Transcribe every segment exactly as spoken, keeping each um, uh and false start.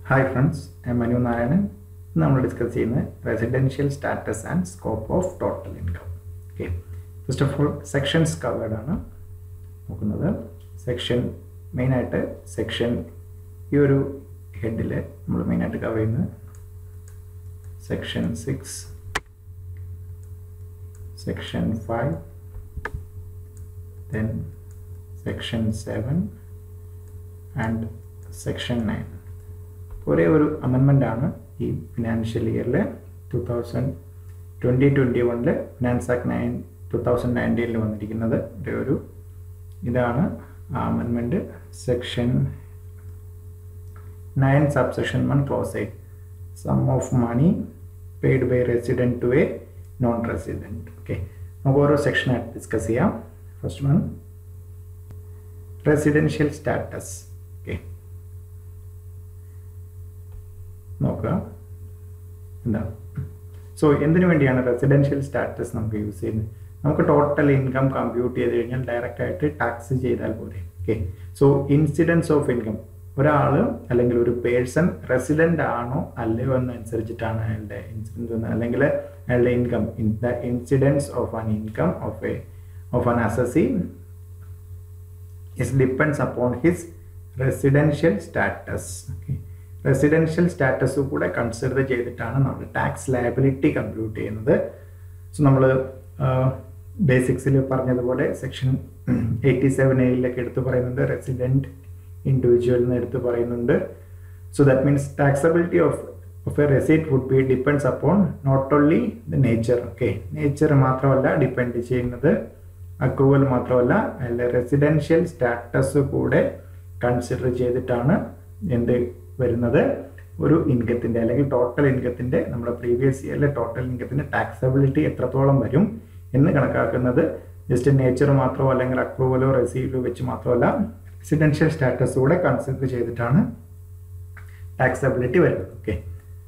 Hi friends, I am Manu Narayanan. Now we will discuss residential status and scope of total income. Okay. First of all, sections covered. Section main section this head main cover section six, section five, then section seven and section nine. ഒരേ ഒരു അമെൻമെൻ്റ് ആണ് ഈ financial ഇയറിൽ two thousand twenty twenty വണ്ണിൽ finance act nine two thousand നയൻറ്റീനിൽ വന്നിരിക്കുന്നത് ഒരേ ഒരു ഇതാണ് ആ amendment section nine subsection one clause eight sum of money paid by resident to a non resident. Okay, നമുക്ക് ഓരോ സെക്ഷനായിട്ട് ഡിസ്കസ് ചെയ്യാം. First one residential status. Okay, നോക്കുക എന്താണ്. സോ എന്തിനു വേണ്ടിയാണ് റെസിഡൻഷ്യൽ സ്റ്റാറ്റസ് നമുക്ക് യൂസ് ചെയ്യുന്നത്? നമുക്ക് ടോട്ടൽ ഇൻകം കമ്പ്യൂട്ട് ചെയ്ത് കഴിഞ്ഞാൽ ഡയറക്റ്റ് ആയിട്ട് ടാക്സ് ചെയ്താൽ പോരെ. Okay, so incidence of income ഒരാൾ അല്ലെങ്കിൽ ഒരു പേഴ്സൺ റെസിഡൻ്റ് ആണോ അല്ലയോ എന്നനുസരിച്ചിട്ടാണ് അയാളുടെ ഇൻസിഡൻസ് അല്ലെങ്കിൽ അയാളുടെ income in the incidence of an income of a of an assessee is depends upon his residential status. Okay, residential status കൂടെ കൺസിഡർ ചെയ്തിട്ടാണ് നമ്മൾ ടാക്സ് ലയബിലിറ്റി കമ്പ്യൂട്ട് ചെയ്യുന്നത്. സോ നമ്മൾ ബേസിക്സിൽ പറഞ്ഞതുപോലെ സെക്ഷൻ എയ്റ്റി സെവൻ എയിലൊക്കെ എടുത്ത് പറയുന്നുണ്ട് റെസിഡൻറ്റ് ഇൻഡിവിജ്വൽ എന്ന് എടുത്ത് പറയുന്നുണ്ട്. So that means taxability of of a receipt would be depends upon not only the nature. Okay, nature മാത്രമല്ല ഡിപ്പെൻഡ് ചെയ്യുന്നത്, അക്രൂവൽ മാത്രമല്ല, അതിൻ്റെ റെസിഡൻഷ്യൽ സ്റ്റാറ്റസ് കൂടെ കൺസിഡർ ചെയ്തിട്ടാണ് എന്ത് വരുന്നത് ഒരു ഇൻകത്തിൻ്റെ അല്ലെങ്കിൽ ടോട്ടൽ ഇൻകത്തിൻ്റെ നമ്മുടെ പ്രീവിയസ് ഇയറിലെ ടോട്ടൽ ഇൻകത്തിൻ്റെ ടാക്സബിലിറ്റി എത്രത്തോളം വരും എന്ന് കണക്കാക്കുന്നത്. ജസ്റ്റ് നേച്ചർ മാത്രമോ അല്ലെങ്കിൽ അക്രൂവലോ റെസീവോ വെച്ച് മാത്രമല്ല, റെസിഡൻഷ്യൽ സ്റ്റാറ്റസ് കൂടെ കൺസിഡർ ചെയ്തിട്ടാണ് ടാക്സബിലിറ്റി വരുന്നത്. ഓക്കെ,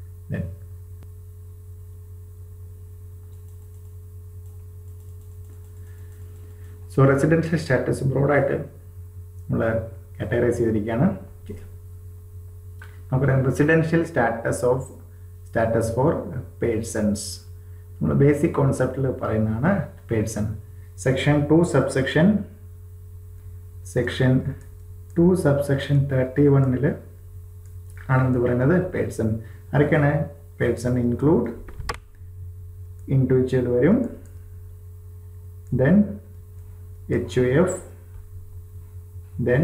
സോ റെസിഡൻഷ്യൽ സ്റ്റാറ്റസ് ബ്രോഡായിട്ട് നമ്മൾ കാറ്റഗറൈസ് ചെയ്തിരിക്കുകയാണ്. നമുക്കറിയാം residential status of status for persons നമ്മൾ ബേസിക് കോൺസെപ്റ്റിൽ പറയുന്നതാണ് person. Section two subsection section two subsection thirty വണ്ണിൽ ആണെന്ന് പറയുന്നത് പേഴ്സൺ. ആരൊക്കെയാണ് പേഴ്സൺ? ഇൻക്ലൂഡ് ഇൻഡിവിജ്വൽ വരും, then H U F, then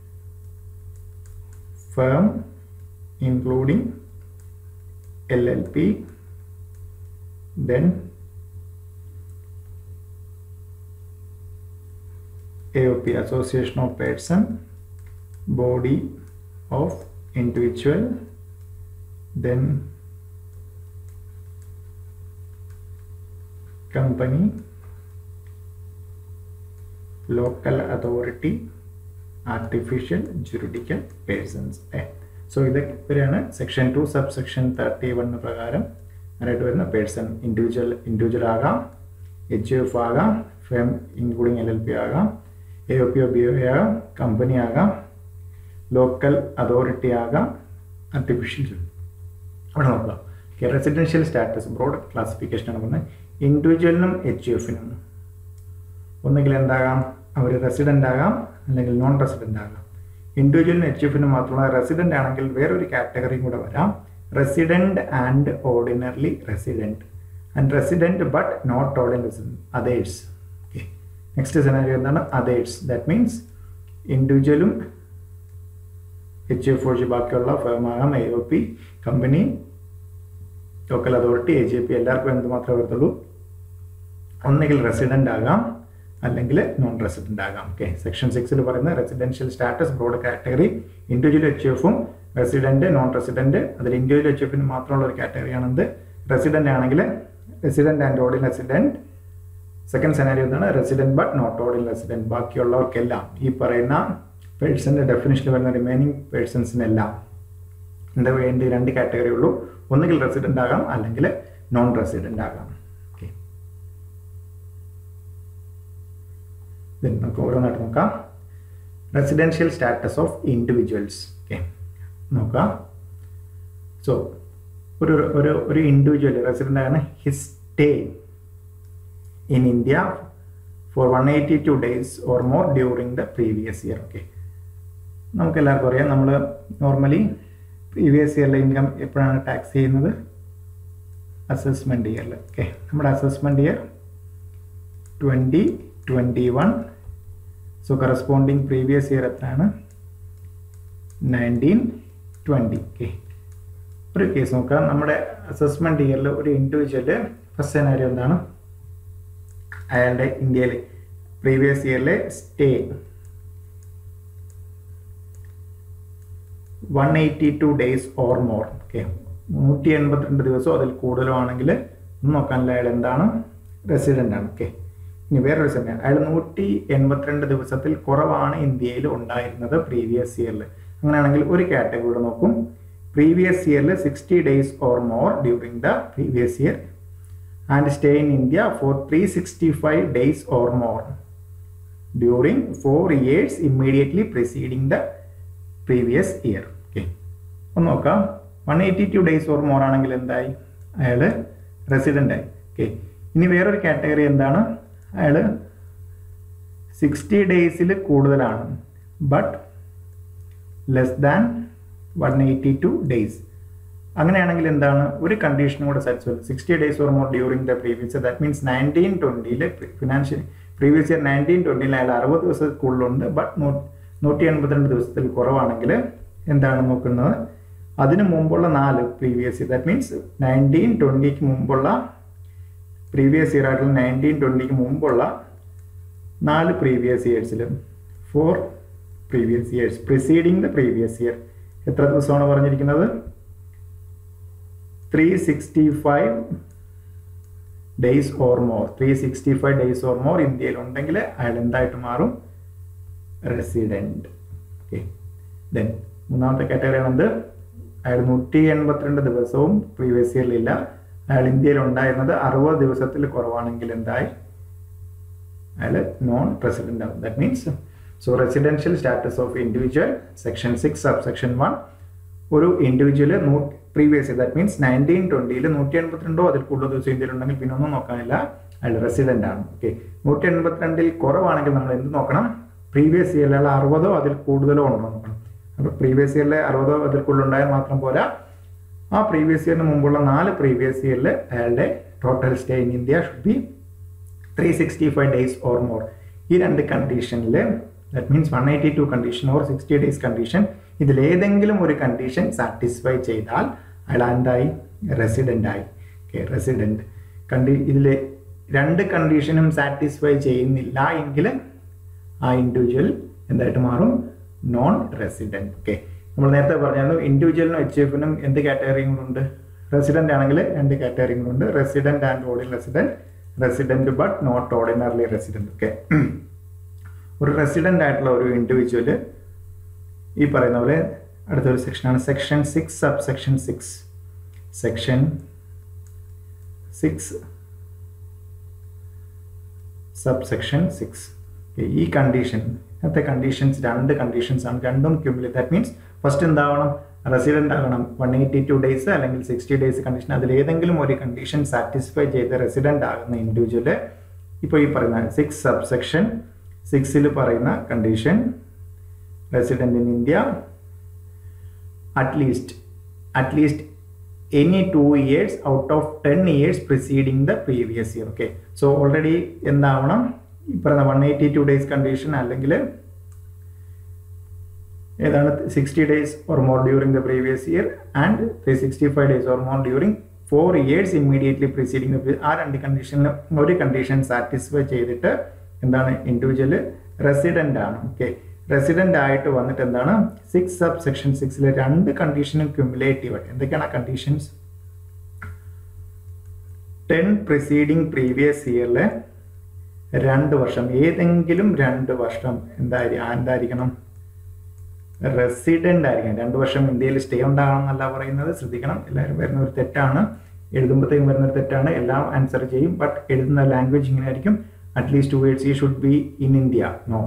firm including L L P, then A O P, Association of Person, Body of Individual, then Company, Local Authority, Artificial Juridical Persons. So ഇതൊക്കെയാണ് section two sub section thirty വണ്ണിന് പ്രകാരം ആയിട്ട് വരുന്ന person. Individual individual ആകാം, H U F ആകാം, firm including L L P ആകാം, A O P O B O ആകാം, company ആകാം, ലോക്കൽ അതോറിറ്റി ആകാം, ആർട്ടിഫിഷ്യൽ. അവിടെ നോക്കാം. ഓക്കെ, റെസിഡൻഷ്യൽ സ്റ്റാറ്റസ് ബ്രോഡ് ക്ലാസിഫിക്കേഷനാണ് പറഞ്ഞത്. ഇൻഡിവിജ്വലിനും എച്ച് യു എഫിനും ഒന്നുകിൽ എന്താകാം, അവർ റെസിഡൻ്റ് ആകാം അല്ലെങ്കിൽ നോൺ റെസിഡൻ്റ് ആകാം. ഇൻഡിവിജ്വലിനും എച്ച് എഫിനും മാത്രമുള്ള റെസിഡൻ്റ് ആണെങ്കിൽ വേറൊരു കാറ്റഗറിയും കൂടെ വരാം, resident and ordinary resident and resident but not ordinary resident, others. Okay, next scenario എന്താണ്? അതേഴ്സ്. ദാറ്റ് മീൻസ് ഇൻഡിവിജ്വലും എച്ച് എഫ് ഒഴിച്ച് ബാക്കിയുള്ള ഫേം ആകാം, A O P, company, local authority, A J P, എല്ലാവർക്കും എന്ത് മാത്രമേ വരത്തുള്ളൂ, ഒന്നുകിൽ റെസിഡൻ്റ് ആകാം അല്ലെങ്കിൽ നോൺ റെസിഡൻ്റ് ആകാം. ഓക്കെ, സെക്ഷൻ സിക്സിൽ പറയുന്ന residential status broad category individual H എഫും റെസിഡൻറ്റ് നോൺ റെസിഡൻറ്റ്. അതിൽ ഇൻഡിവിജ്വൽ എച്ച് എഫിന് മാത്രമുള്ള ഒരു കാറ്റഗറിയാണെന്ത് റെസിഡൻ്റ് ആണെങ്കിൽ resident and ordinary resident. Second scenario എന്താണ്? Resident but not ordinary resident. ബാക്കിയുള്ളവർക്കെല്ലാം ഈ പറയുന്ന പേഴ്സൻ്റെ ഡെഫിനിഷനിൽ വരുന്ന റിമൈനിങ് പേഴ്സൺസിനെല്ലാം എന്താ വേണ്ടി രണ്ട് കാറ്റഗറി ഉള്ളൂ, ഒന്നുകിൽ റെസിഡൻ്റ് ആകാം അല്ലെങ്കിൽ നോൺ റെസിഡൻ്റ് ആകാം. ഓക്കെ, നമുക്ക് ഓരോന്നായിട്ട് നോക്കാം. Residential status of individuals. Okay, നോക്കാം. സോ ഒരു ഒരു ഒരു ഇൻഡിവിജ്വൽ റെസിഡൻ്റ് ആണ് his stay in India for one eighty two days or more during the previous year. Okay, നമുക്ക് എല്ലാവർക്കും അറിയാം നമ്മൾ നോർമലി പ്രീവിയസ് ഇയറിലെ ഇൻകം എപ്പോഴാണ് ടാക്സ് ചെയ്യുന്നത്? അസസ്മെൻറ്റ് ഇയറിൽ. ഓക്കെ, നമ്മുടെ assessment year twenty twenty one. So corresponding previous year എത്രയാണ്? Nineteen twenty. ഓക്കെ, ഒരു കേസ് നോക്കാം. നമ്മുടെ അസസ്മെൻറ്റ് ഇയറിൽ ഒരു ഇൻഡിവിജ്വൽ ഫസ്റ്റ് സിനാരിയോ എന്താണ്? അയാളുടെ ഇന്ത്യയിൽ പ്രീവിയസ് ഇയറിലെ stay one eighty two days or more. Okay, നൂറ്റി എൺപത്തിരണ്ട് ദിവസമോ അതിൽ കൂടുതലോ ആണെങ്കിൽ ഒന്നും നോക്കാനില്ല, അയാൾ എന്താണ്? റെസിഡൻ്റ് ആണ്. ഓക്കെ, ഇനി വേറൊരു സമയം അയാൾ നൂറ്റി എൺപത്തിരണ്ട് ദിവസത്തിൽ കുറവാണ് ഇന്ത്യയിൽ ഉണ്ടായിരുന്നത് പ്രീവിയസ് ഇയറിൽ. അങ്ങനെയാണെങ്കിൽ ഒരു കാറ്റഗറി നോക്കും. പ്രീവിയസ് ഇയറിൽ sixty days or more during the previous year and stay in India for three sixty five days or more during four years immediately preceding the previous year. Okay, ഒന്ന് നോക്കാം. One eighty two days or more ആണെങ്കിൽ എന്തായി? അയാൾ resident ആയി. Okay, ഇനി വേറൊരു category എന്താണ്? അയാൾ സിക്സ്റ്റി ഡേയ്സിൽ കൂടുതലാണ് but less than one eighty two days. അങ്ങനെയാണെങ്കിൽ എന്താണ്? ഒരു കണ്ടീഷനും കൂടെ satisfy. Sixty days or more during the previous year, that means nineteen ട്വൻറ്റിയിൽ ഫിനാൻഷ്യൽ പ്രീവിയസ് ഇയർ നയൻറ്റീൻ ട്വൻറ്റിയിൽ അയാൾ അറുപത് ദിവസത്തിൽ കൂടുതലുണ്ട് ബട്ട് നൂ നൂറ്റി എൺപത്തിരണ്ട് ദിവസത്തിൽ കുറവാണെങ്കിൽ എന്താണ് നോക്കുന്നത്? അതിന് മുമ്പുള്ള നാല് previous year, that means nineteen ട്വൻറ്റിക്ക് മുമ്പുള്ള പ്രീവിയസ് ഇയർ ആയിട്ടുള്ള നയൻറ്റീൻ ട്വൻറ്റിക്ക് മുമ്പുള്ള നാല് പ്രീവിയസ് ഇയേഴ്സിൽ four previous years preceding the previous year എത്ര ദിവസമാണ് പറഞ്ഞിരിക്കുന്നത്? Three sixty five days or more. Three sixty five days or more ഇന്ത്യയിൽ ഉണ്ടെങ്കിൽ അയാൾ എന്തായിട്ട് മാറും? റെസിഡൻറ്റ്. ഓക്കെ, ദെൻ മൂന്നാമത്തെ കാറ്റഗറി ആണെന്ത്? അയാൾ നൂറ്റി എൺപത്തിരണ്ട് ദിവസവും പ്രീവിയസ് ഇയറിലില്ല, അയാൾ ഇന്ത്യയിൽ ഉണ്ടായിരുന്നത് അറുപത് ദിവസത്തിൽ കുറവാണെങ്കിൽ എന്തായി? അയാൾ നോൺ റെസിഡൻ്റ് ആവും. That means so residential status of individual section six sub section one. ഒരു ഇൻഡിവിജ്വൽ നൂ previous year, that means nineteen ട്വൻറ്റിയിൽ നൂറ്റി എൺപത്തിരണ്ടോ അതിൽ കൂടുതൽ ദിവസം ഇന്ത്യയിൽ ഉണ്ടെങ്കിൽ പിന്നെ ഒന്നും നോക്കാനില്ല, അയാൾ റെസിഡൻ്റ് ആണ്. ഓക്കെ, നൂറ്റി എൺപത്തിരണ്ടിൽ കുറവാണെങ്കിൽ നമ്മൾ എന്ത് നോക്കണം? പ്രീവിയസ് ഇയറിൽ അയാൾ അറുപതോ അതിൽ കൂടുതലോ ഉണ്ടോ നോക്കണം. അപ്പോൾ പ്രീവിയസ് ഇയറിൽ അറുപതോ അതിൽ കൂടുതലുണ്ടായാൽ മാത്രം പോരാ, ആ പ്രീവിയസ് ഇയറിന് മുമ്പുള്ള നാല് പ്രീവിയസ് ഇയറിൽ അയാളുടെ total stay in India should be three sixty five days or more. ഈ രണ്ട് കണ്ടീഷനിൽ, that means one eighty two condition or sixty days condition, ഇതിലേതെങ്കിലും ഒരു കണ്ടീഷൻ സാറ്റിസ്ഫൈ ചെയ്താൽ അയാൾ എന്തായി? റെസിഡൻ്റ് ആയി. ഓക്കെ, റെസിഡൻറ്റ് കണ്ടി ഇതിൽ രണ്ട് കണ്ടീഷനും സാറ്റിസ്ഫൈ ചെയ്യുന്നില്ല എങ്കിൽ ആ ഇൻഡിവിജ്വൽ എന്തായിട്ട് മാറും? Non resident. ഓക്കെ, നമ്മൾ നേരത്തെ പറഞ്ഞായിരുന്നു ഇൻഡിവിജ്വലിനും എച്ച് എഫിനും എന്ത് കാറ്റഗറികളുണ്ട്? റെസിഡൻ്റ് ആണെങ്കിൽ രണ്ട് കാറ്റഗറികളുണ്ട്, resident and ordinary resident, resident but not ordinarily resident. Okay, ഒരു റെസിഡൻ്റ് ആയിട്ടുള്ള ഒരു ഇൻഡിവിജ്വൽ ഈ പറയുന്ന പോലെ അടുത്തൊരു സെക്ഷനാണ് section six sub section six. Section six sub section six. ഈ കണ്ടീഷൻ, ഇന്നത്തെ കണ്ടീഷൻസ് രണ്ട് കണ്ടീഷൻസ് ആണ്, രണ്ടും ക്യുമുലേറ്റ്. ദാറ്റ് മീൻസ് ഫസ്റ്റ് എന്താവണം? റെസിഡൻ്റ് ആകണം. വൺ എയ്റ്റി ടു ഡേയ്സ് അല്ലെങ്കിൽ സിക്സ്റ്റി ഡേയ്സ് കണ്ടീഷൻ, അതിലേതെങ്കിലും ഒരു കണ്ടീഷൻ സാറ്റിസ്ഫൈ ചെയ്ത് റെസിഡൻ്റ് ആകുന്ന ഇൻഡിവിജ്വൽ ഇപ്പോൾ ഈ പറയുന്ന സിക്സ് സബ് സെക്ഷൻ സിക്സിൽ പറയുന്ന condition resident in India at least at least any two years out of ten years preceding the previous year. Okay, so already എന്താവണം? ഈ പറയുന്ന one eighty two days condition അല്ലെങ്കിൽ ഏതാണ് sixty days or more during the previous year and three sixty five days or more during four years immediately preceding the, ആ രണ്ട് കണ്ടീഷനിൽ ഒരു condition satisfy ചെയ്തിട്ട് എന്താണ്? ഇൻഡിവിജ്വൽ റെസിഡൻ്റ് ആണ്. ഓക്കെ, റെസിഡൻ്റ് ആയിട്ട് വന്നിട്ട് എന്താണ്? സിക്സ് സബ് സെക്ഷൻ സിക്സിലെ രണ്ട് കണ്ടീഷനും ക്യുമുലേറ്റീവ് ആയിട്ട് എന്തൊക്കെയാണ് ആ കണ്ടീഷൻസ്? ടെൻ പ്രിസീഡിങ് പ്രീവിയസ് ഇയറിലെ രണ്ട് വർഷം, ഏതെങ്കിലും രണ്ട് വർഷം എന്തായി എന്തായിരിക്കണം? റെസിഡൻ്റ് ആയിരിക്കണം. രണ്ട് വർഷം ഇന്ത്യയിൽ സ്റ്റേ ഉണ്ടാകണം എന്നല്ല പറയുന്നത്, ശ്രദ്ധിക്കണം. എല്ലാവരും വരുന്ന ഒരു തെറ്റാണ്, എഴുതുമ്പോഴത്തേക്കും വരുന്നൊരു തെറ്റാണ്. എല്ലാം ആൻസർ ചെയ്യും ബട്ട് എഴുതുന്ന ലാംഗ്വേജ് ഇങ്ങനെ ആയിരിക്കും. അറ്റ്ലീസ്റ്റ് ടു ഇയേഴ്സ് ഈ should be in India. No,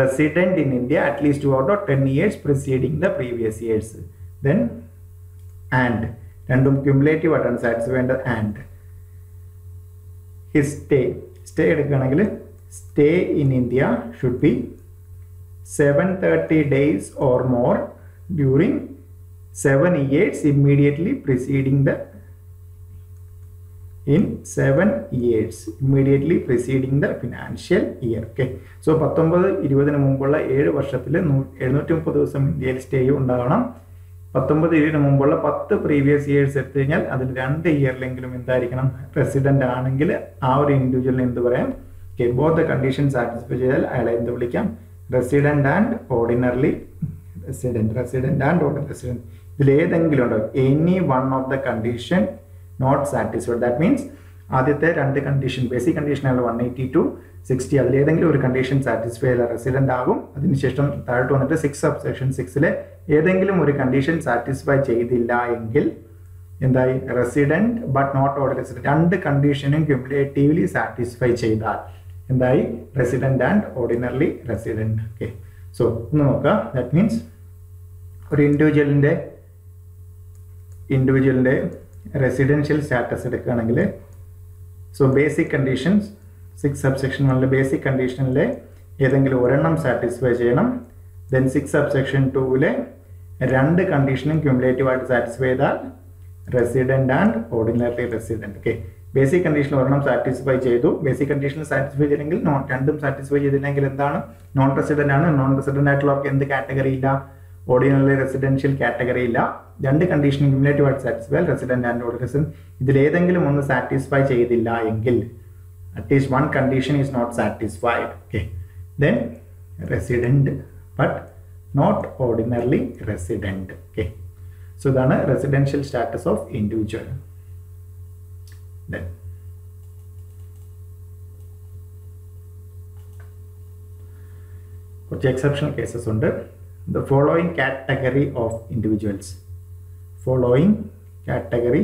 resident in India at least two out of ten years preceding the previous years. Then and രണ്ടും ക്യുമുലേറ്റീവ് ആയിട്ടാണ് സാറ്റിസ്ഫൈ ചെയ്യേണ്ടത്. ആൻഡ് ഹിസ് സ്റ്റേ സ്റ്റേ എടുക്കുകയാണെങ്കിൽ stay in India should be seven thirty days or more during seven years immediately preceding the in seven years immediately preceding the financial year. Okay, so പത്തൊമ്പത് ഇരുപതിന് മുമ്പുള്ള ഏഴ് വർഷത്തിൽ എഴുന്നൂറ്റി മുപ്പത് ദിവസം ഇന്ത്യയിൽ സ്റ്റേ ഉണ്ടാകണം. പത്തൊമ്പത് ഇരുപതിന് മുമ്പുള്ള പത്ത് പ്രീവിയസ് ഇയേഴ്സ് എടുത്തു കഴിഞ്ഞാൽ അതിൽ രണ്ട് ഇയറിലെങ്കിലും എന്തായിരിക്കണം റെസിഡന്റ് ആണെങ്കിൽ ആ ഒരു ഇൻഡിവിജ്വലിന് എന്ത് പറയാം? ഓക്കെ, ബോത്ത് ദ കണ്ടീഷൻ സാറ്റിസ്ഫൈ ചെയ്താൽ അയാളെ എന്ത് വിളിക്കാം? Resident and ordinary resident resident and ordinary resident ഇതിൽ ഏതെങ്കിലും ഉണ്ടോ? Any one of the condition not satisfied. That means ആദ്യത്തെ രണ്ട് കണ്ടീഷൻ ബേസിക് കണ്ടീഷൻ ആണ് വൺ എയ്റ്റി ടു സിക്സ്റ്റി, അതിൽ ഏതെങ്കിലും ഒരു കണ്ടീഷൻ സാറ്റിസ്ഫൈ ചെയ്ത റെസിഡന്റ് ആകും. അതിനുശേഷം താഴോട്ട് വന്നിട്ട് സിക്സ് സബ് സെക്ഷൻ സിക്സിലെ ഏതെങ്കിലും ഒരു കണ്ടീഷൻ സാറ്റിസ്ഫൈ ചെയ്തില്ല എങ്കിൽ എന്തായി? Resident but not ordinary resident. രണ്ട് കണ്ടീഷനും ക്യുമുലേറ്റീവ്ലി സാറ്റിസ്ഫൈ ചെയ്താൽ എന്തായി? Resident and ordinary resident. Okay, so ഒന്ന് നോക്കുക. ദാറ്റ് മീൻസ് ഒരു ഇൻഡിവിജ്വലിന്റെ ഇൻഡിവിജ്വലിന്റെ റെസിഡൻഷ്യൽ സ്റ്റാറ്റസ് എടുക്കുകയാണെങ്കിൽ so basic conditions six sub section വണ്ണിലെ ബേസിക് കണ്ടീഷനിലെ ഏതെങ്കിലും ഒരെണ്ണം സാറ്റിസ്ഫൈ ചെയ്യണം. ദെൻ സിക്സ് സബ് സെക്ഷൻ ടൂവിലെ രണ്ട് കണ്ടീഷനും ക്യുമുലേറ്റീവായിട്ട് സാറ്റിസ്ഫൈ ചെയ്താൽ resident and ordinary resident. Okay, basic condition ഒരെണ്ണം സാറ്റിസ്ഫൈ ചെയ്തു, ബേസിക് കണ്ടീഷൻ സാറ്റിസ്ഫൈ ചെയ്തില്ലെങ്കിൽ നോൺ രണ്ടും സാറ്റിസ്ഫൈ ചെയ്തില്ലെങ്കിൽ എന്താണ്? നോൺ റെസിഡന്റ് ആണ്. നോൺ റെസിഡന്റ് ആയിട്ടുള്ളവർക്ക് എന്ത് കാറ്റഗറി ഇല്ല? ഓർഡിനറി റെസിഡൻഷ്യൽ കാറ്റഗറി ഇല്ല. രണ്ട് കണ്ടീഷൻ ക്യുമുലേറ്റീവ് ആയിട്ട് satisfy resident and ordinary resident. ഇതിൽ ഏതെങ്കിലും ഒന്ന് സാറ്റിസ്ഫൈ ചെയ്തില്ല എങ്കിൽ at least one condition is not satisfied. Okay, then resident but not ordinary resident. Okay, so ഇതാണ് residential status of individual. Then കുറച്ച് എക്സെപ്ഷണൽ കേസസ് ഉണ്ട്. The following category of individuals following category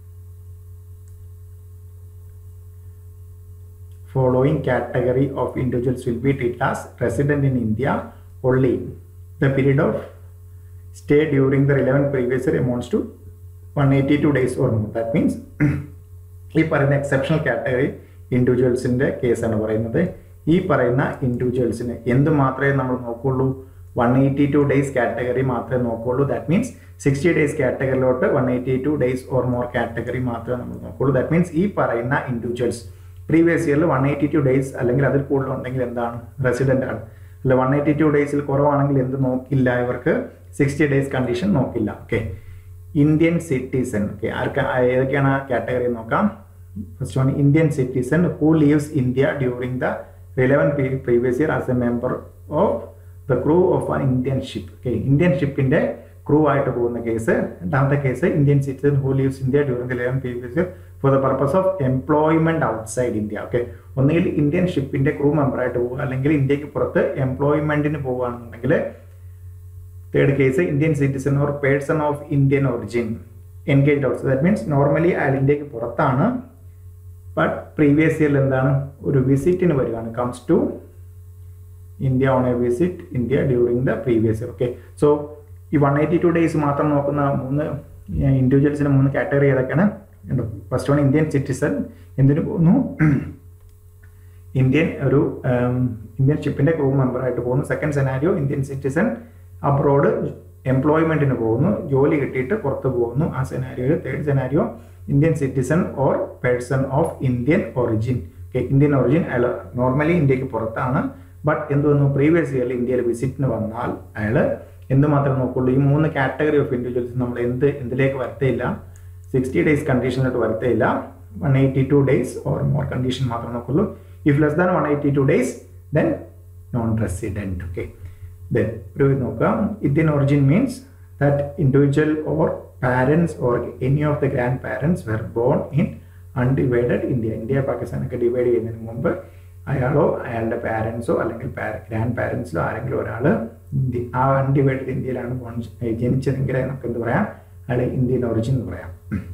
following category of individuals will be treated as resident in India only the period of stay during the relevant previous year amounts to one hundred eighty-two days or more. That means ഈ പറയുന്ന exceptional category ഇൻഡിവിജ്വൽസിൻ്റെ കേസാണ് പറയുന്നത്. ഈ പറയുന്ന ഇൻഡിവിജ്വൽസിന് എന്ത് മാത്രമേ നമ്മൾ നോക്കുള്ളൂ? One eighty two days category മാത്രമേ നോക്കുള്ളൂ. ദാറ്റ് മീൻസ് സിക്സ്റ്റി ഡേയ്സ് കാറ്റഗറിയിലോട്ട് one eighty two days or more category മാത്രമേ നമ്മൾ നോക്കുള്ളൂ. ദാറ്റ് മീൻസ് ഈ പറയുന്ന ഇൻഡിവിജ്വൽസ് പ്രീവിയസ് ഇയറിൽ വൺ എയ്റ്റി ടു ഡേയ്സ് അല്ലെങ്കിൽ അതിൽ കൂടുതലുണ്ടെങ്കിൽ എന്താണ്? റെസിഡന്റ് ആണ്. അല്ല വൺ എയ്റ്റി ടു ഡേയ്സിൽ കുറവാണെങ്കിൽ എന്ത് നോക്കില്ല? ഇവർക്ക് സിക്സ്റ്റി ഡേയ്സ് കണ്ടീഷൻ നോക്കില്ല. Okay, Indian citizen. ഓക്കെ, ആർക്ക് ഏതൊക്കെയാണ് കാറ്റഗറി നോക്കാം. First one Indian citizen who leaves India during the relevant previous year as a member of the crew of an Indian ship. Okay, Indian ഷിപ്പിന്റെ crew ആയിട്ട് പോകുന്ന case. രണ്ടാമത്തെ case Indian citizen who leaves India during the relevant previous year for the purpose of employment outside India. Okay, ഒന്നുകിൽ Indian ഷിപ്പിന്റെ crew മെമ്പറായിട്ട് പോവുക അല്ലെങ്കിൽ ഇന്ത്യക്ക് പുറത്ത് എംപ്ലോയ്മെന്റിന് പോവുകയാണെന്നുണ്ടെങ്കിൽ. Third case Indian citizen or person of Indian origin engaged outside. That means normally അയാൾ ഇന്ത്യക്ക് പുറത്താണ്, ബട്ട് പ്രീവിയസ് ഇയറിൽ എന്താണ്? ഒരു വിസിറ്റിന് വരികയാണ്. Comes to India on a visit India during the previous year. Okay, so ഈ വൺ എയ്റ്റി ടു ഡേയ്സ് മാത്രം നോക്കുന്ന മൂന്ന് ഇൻഡിവിജ്വൽസിന് മൂന്ന് കാറ്റഗറി ഏതൊക്കെയാണ്? ഫസ്റ്റ് വൺ ഇന്ത്യൻ സിറ്റിസൺ എന്തിനു പോകുന്നു? ഇന്ത്യൻ ഒരു ഇന്ത്യൻ ഷിപ്പിന്റെ ക്രൂ മെമ്പറായിട്ട് പോകുന്നു. Second scenario Indian citizen abroad എംപ്ലോയ്മെന്റിന് പോകുന്നു, ജോലി കിട്ടിയിട്ട് പുറത്ത് പോകുന്നു. ആ സെനാരിയോയിൽ third scenario Indian citizen or person of Indian origin. Okay, Indian origin അയാൾ നോർമലി ഇന്ത്യക്ക് പുറത്താണ്, ബട്ട് എന്ത് വന്നു? പ്രീവിയസ് ഇയറിൽ ഇന്ത്യയിൽ വിസിറ്റിന് വന്നാൽ അയാൾ എന്ത് മാത്രമേ നോക്കുള്ളൂ? ഈ മൂന്ന് കാറ്റഗറി ഓഫ് ഇൻഡിവിജ്വൽസ് നമ്മൾ എന്ത് എന്തിലേക്ക് വരത്തേയില്ല? സിക്സ്റ്റി ഡേയ്സ് കണ്ടീഷനിലോട്ട് വരത്തേയില്ല. One eighty two days or more condition മാത്രമേ നോക്കുള്ളൂ. If less than one eighty two days then non resident. Okay, then ഒരു നോക്കാം. Indian origin means that individual or parents or any of the grandparents were born in undivided India. India പാകിസ്ഥാനൊക്കെ divide ചെയ്യുന്നതിന് മുമ്പ് അയാളോ അയാളുടെ പാരൻസോ അല്ലെങ്കിൽ grand പാരൻസിലോ ആരെങ്കിലും ഒരാൾ India ആ അൺഡിവൈഡഡ് ഇന്ത്യയിലാണ് ജനിച്ചതെങ്കിൽ നമുക്ക് എന്ത് പറയാം? അയാൾ ഇന്ത്യൻ ഒറിജിൻ എന്ന് പറയാം.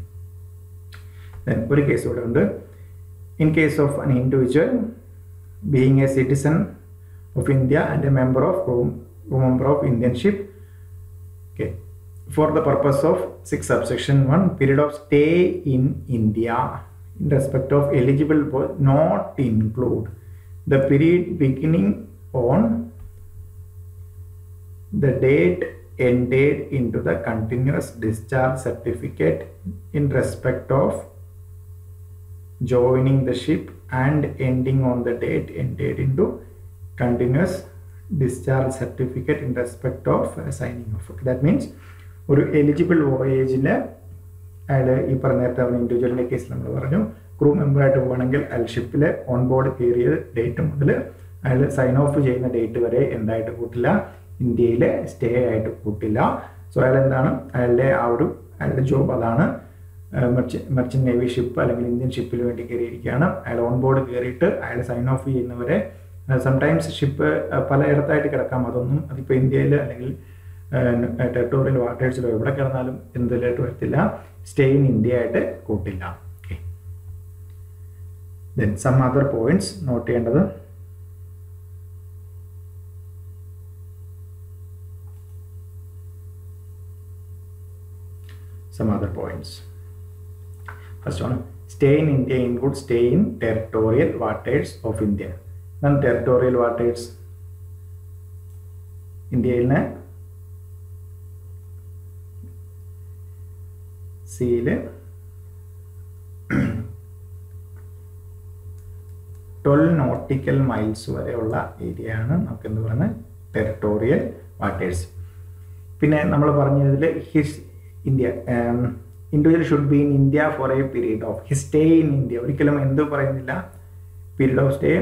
ഒരു കേസ് ഇവിടെ ഉണ്ട്. In case of an individual being a citizen of India and a member of member of Indian ship. Okay, for the purpose of six subsection one, period of stay in India in respect of eligible board not include the period beginning on the date entered into the continuous discharge certificate in respect of joining the ship and ending on the date entered into continuous discharge certificate in respect of uh, signing off. Okay. That means ഒരു eligible വോയേജിൽ അയാൾ ഈ പറഞ്ഞ നേരത്തെ അവൻ ഇൻഡിവിജ്വലിൻ്റെ കേസിൽ നമ്മൾ പറഞ്ഞു ക്രൂ മെമ്പറായിട്ട് പോകണമെങ്കിൽ അയാൾ ഷിപ്പിൽ ഓൺ ബോർഡ് കയറിയ ഡേറ്റ് മുതൽ അയാൾ സൈൻ ഓഫ് ചെയ്യുന്ന ഡേറ്റ് വരെ എന്തായിട്ട് കൂട്ടില്ല, ഇന്ത്യയിൽ സ്റ്റേ ആയിട്ട് കൂട്ടില്ല. സോ അയാൾ എന്താണ് അയാളുടെ ആ ഒരു അയാളുടെ ജോബ് അതാണ്. മെർച്ചൻ്റ് നേവി ഷിപ്പ് അല്ലെങ്കിൽ ഇന്ത്യൻ ഷിപ്പിൽ വേണ്ടി കയറിയിരിക്കുകയാണ്. അയാൾ ഓൺ ബോർഡ് കയറിയിട്ട് അയാൾ സൈൻ ഓഫ് ചെയ്യുന്നവരെ സംടൈംസ് ഷിപ്പ് പലയിടത്തായിട്ട് കിടക്കാം. അതൊന്നും അതിപ്പോൾ ഇന്ത്യയിൽ അല്ലെങ്കിൽ ടെറിട്ടോറിയൽ വാട്ടേഴ്സിലോ എവിടെ കിടന്നാലും എന്തിലായിട്ട് വരത്തില്ല, സ്റ്റേ ഇൻ ഇന്ത്യ ആയിട്ട് കൂട്ടില്ല. Okay. Then some other points note ചെയ്യേണ്ടത്. Some other points. First one, stay in India includes stay in territorial waters of India. Non territorial waters ഇന്ത്യയിൽ സീയിൽ ട്വൽവ് നോട്ടിക്കൽ മൈൽസ് വരെയുള്ള area ആണ് നമുക്ക് എന്ത് പറയുന്നത് ടെറിട്ടോറിയൽ വാട്ടേഴ്സ്. പിന്നെ നമ്മൾ പറഞ്ഞതിൽ his India individual should be in India for a period of his stay in India. ഒരിക്കലും എന്ത് പറയുന്നില്ല, period of stay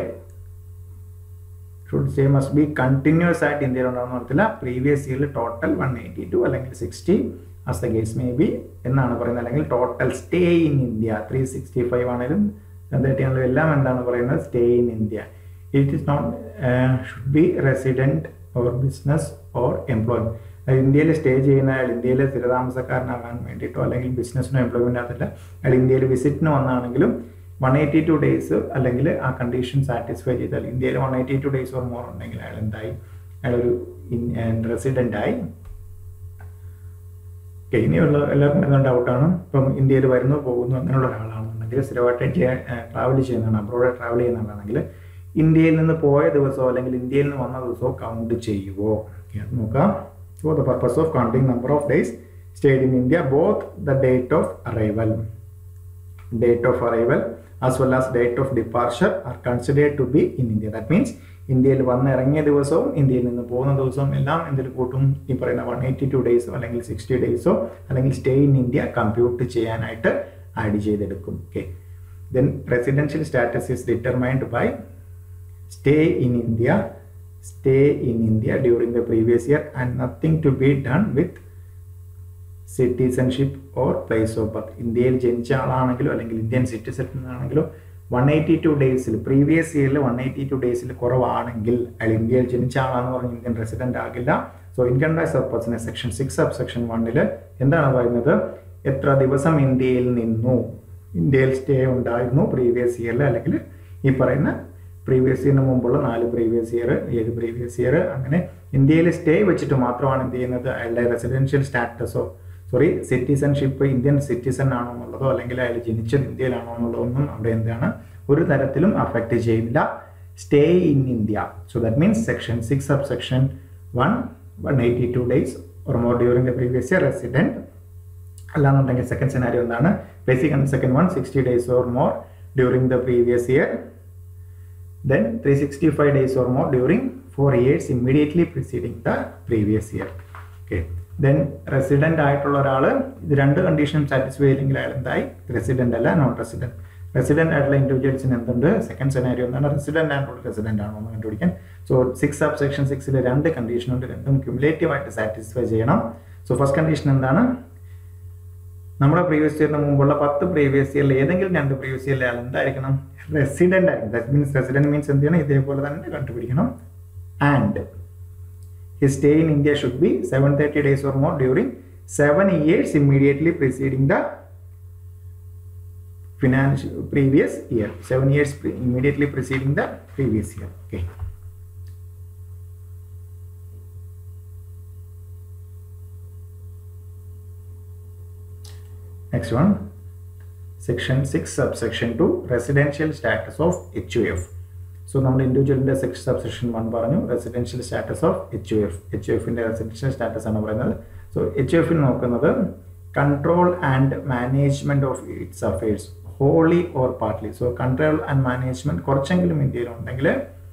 should stay must be continuous ആയിട്ട് ഇന്ത്യയിൽ ഉണ്ടാകുന്ന പറയത്തില്ല. പ്രീവിയസ് ഇയറിൽ ടോട്ടൽ വൺ എയ്റ്റി ടു അല്ലെങ്കിൽ sixty as the case may be എന്നാണ് പറയുന്നത്. അല്ലെങ്കിൽ total stay in India three sixty five ആണെങ്കിലും തേർട്ടി ആണെങ്കിലും എല്ലാം എന്താണ് പറയുന്നത്, stay in India. It is not should be resident or business or employment. ഇന്ത്യയിൽ സ്റ്റേ ചെയ്യുന്ന അയാൾ ഇന്ത്യയിൽ സ്ഥിരതാമസക്കാരനാകാൻ വേണ്ടിയിട്ടോ അല്ലെങ്കിൽ ബിസിനസ്സിനോ എംപ്ലോയ്മെൻ്റ് ആകത്തില്ല. അയാൾ ഇന്ത്യയിൽ വിസിറ്റിന് വന്നാണെങ്കിലും വൺ എയ്റ്റി ടു ഡേയ്സ് അല്ലെങ്കിൽ ആ കണ്ടീഷൻ സാറ്റിസ്ഫൈ ചെയ്താൽ ഇന്ത്യയിൽ one eighty two days or more ഉണ്ടെങ്കിൽ അയാൾ എന്തായി, അയാളൊരു റെസിഡൻ്റായി. ഓക്കെ. ഇനിയുള്ള എല്ലാവർക്കും എന്താണ് ഡൗട്ടാണ്, ഇപ്പം ഇന്ത്യയിൽ വരുന്നു പോകുന്നു അങ്ങനെയുള്ള ഒരാളാണെന്നുണ്ടെങ്കിൽ സ്ഥിരമായിട്ട് ട്രാവൽ ചെയ്യുന്നതാണ്, അബ്രോഡ് ട്രാവൽ ചെയ്യുന്നതാണെങ്കിൽ ഇന്ത്യയിൽ നിന്ന് പോയ ദിവസമോ അല്ലെങ്കിൽ ഇന്ത്യയിൽ നിന്ന് വന്ന ദിവസമോ കൗണ്ട് ചെയ്യുമോ? ഓക്കെ, അത് നോക്കാം. For the purpose of counting number of days stayed in India, both the date of arrival, date of arrival as well as date of departure are considered to be in India. That means ഇന്ത്യയിൽ വന്ന് ഇറങ്ങിയ ദിവസവും ഇന്ത്യയിൽ നിന്ന് പോകുന്ന ദിവസവും എല്ലാം എന്തിൽ കൂട്ടും, ഈ പറയുന്ന വൺ എയ്റ്റി ടു ഡേയ്സോ അല്ലെങ്കിൽ സിക്സ്റ്റി ഡേയ്സോ അല്ലെങ്കിൽ സ്റ്റേ ഇൻ ഇന്ത്യ കമ്പ്യൂട്ട് ചെയ്യാനായിട്ട് ആഡ് ചെയ്തെടുക്കും. Okay. Then residential status is determined by stay in India, stay in India during the previous year and nothing to be done with citizenship or place of birth. ഇന്ത്യയിൽ ജനിച്ച ആളാണെങ്കിലോ അല്ലെങ്കിൽ Indian citizen ആണെങ്കിലോ one eighty two ഡേയ്സിൽ previous ഇയറിൽ one eighty two ഡേയ്സിൽ കുറവാണെങ്കിൽ അയാൾ ഇന്ത്യയിൽ ജനിച്ച ആളാണെന്ന് പറഞ്ഞ് ഇന്ത്യൻ റെസിഡൻ്റ് ആകില്ല. സോ ഇൻകം ടാക്സ് പർപ്പസിന് സെക്ഷൻ സിക്സ് സബ് സെക്ഷൻ വണ്ണിൽ എന്താണ് പറയുന്നത്, എത്ര ദിവസം ഇന്ത്യയിൽ നിന്നു, ഇന്ത്യയിൽ സ്റ്റേ ഉണ്ടായിരുന്നു പ്രീവിയസ് ഇയറിൽ അല്ലെങ്കിൽ ഈ പറയുന്ന പ്രീവിയസ് ഇയറിന് മുമ്പുള്ള നാല് പ്രീവിയസ് ഇയർ, ഏത് പ്രീവിയസ് ഇയർ, അങ്ങനെ ഇന്ത്യയിൽ സ്റ്റേ വെച്ചിട്ട് മാത്രമാണ് എന്ത് ചെയ്യുന്നത് അയാളുടെ റെസിഡൻഷ്യൽ സ്റ്റാറ്റസോ സോറി സിറ്റിസൺഷിപ്പ് ഇന്ത്യൻ സിറ്റിസൺ ആണോ എന്നുള്ളതോ അല്ലെങ്കിൽ അയാൾ ജനിച്ചത് ഇന്ത്യയിലാണോ എന്നുള്ളതൊന്നും അവിടെ എന്താണ് ഒരു തരത്തിലും അഫക്റ്റ് ചെയ്യുന്നില്ല. Stay in India. So that means section six sub section one one eighty two days or more during the previous year resident. അല്ലാന്നുണ്ടെങ്കിൽ സെക്കൻഡ് സിനാരിയോ എന്താണ്, basic and second one sixty days or more during the previous year. Then three hundred sixty-five days or more during four years immediately preceding the previous year. Okay. Then resident ആയിട്ടുള്ള ഒരാൾ ഇത് രണ്ട് കണ്ടീഷനും satisfy ചെയ്യില്ലെങ്കിൽ അയാൾ എന്തായി, resident അല്ല non resident. Resident ആയിട്ടുള്ള ഇൻഡിവിജ്വൽസിന് എന്തുണ്ട്, സെക്കൻഡ് സെനാരിയോ എന്താണ്, റെസിഡൻ്റ് ആയിട്ടുള്ള റെസിഡൻ്റ് ആണോ എന്ന് കണ്ടുപിടിക്കാൻ. സോ സിക്സ് സബ് സെക്ഷൻ സിക്സിൽ രണ്ട് കണ്ടീഷനുണ്ട്, രണ്ടും ക്യുമുലേറ്റീവ് ആയിട്ട് സാറ്റിസ്ഫൈ ചെയ്യണം. സോ ഫസ്റ്റ് കണ്ടീഷൻ എന്താണ്, നമ്മുടെ പ്രീവിയസ് ഇയറിന് മുമ്പുള്ള പത്ത് പ്രീവിയസ് ഇയറിൽ ഏതെങ്കിലും രണ്ട് പ്രീവിയസ് ഇയറിൽ അയാൾ എന്തായിരിക്കണം, റെസിഡൻ്റ് ആയിരിക്കും. ദാറ്റ് മീൻസ് റെസിഡൻറ്റ് മീൻസ് എന്ത് ചെയ്യണം, ഇതേപോലെ തന്നെ കണ്ടുപിടിക്കണം. And his stay in India should be seven thirty days or more during seven years immediately preceding the financial previous year. Seven years immediately preceding the previous year. Okay. Next one, section six subsection two, residential status of H U F. So നമ്മുടെ ഇൻഡിവിജ്വലിൻ്റെ section subsection one പറഞ്ഞു residential status of H U F. H U എഫിൻ്റെ residential status ആണ് പറയുന്നത്. So H U എഫിൽ നോക്കുന്നത് control and management of its affairs wholly or partly. So control and management കുറച്ചെങ്കിലും ഇന്ത്യയിലുണ്ടെങ്കിൽ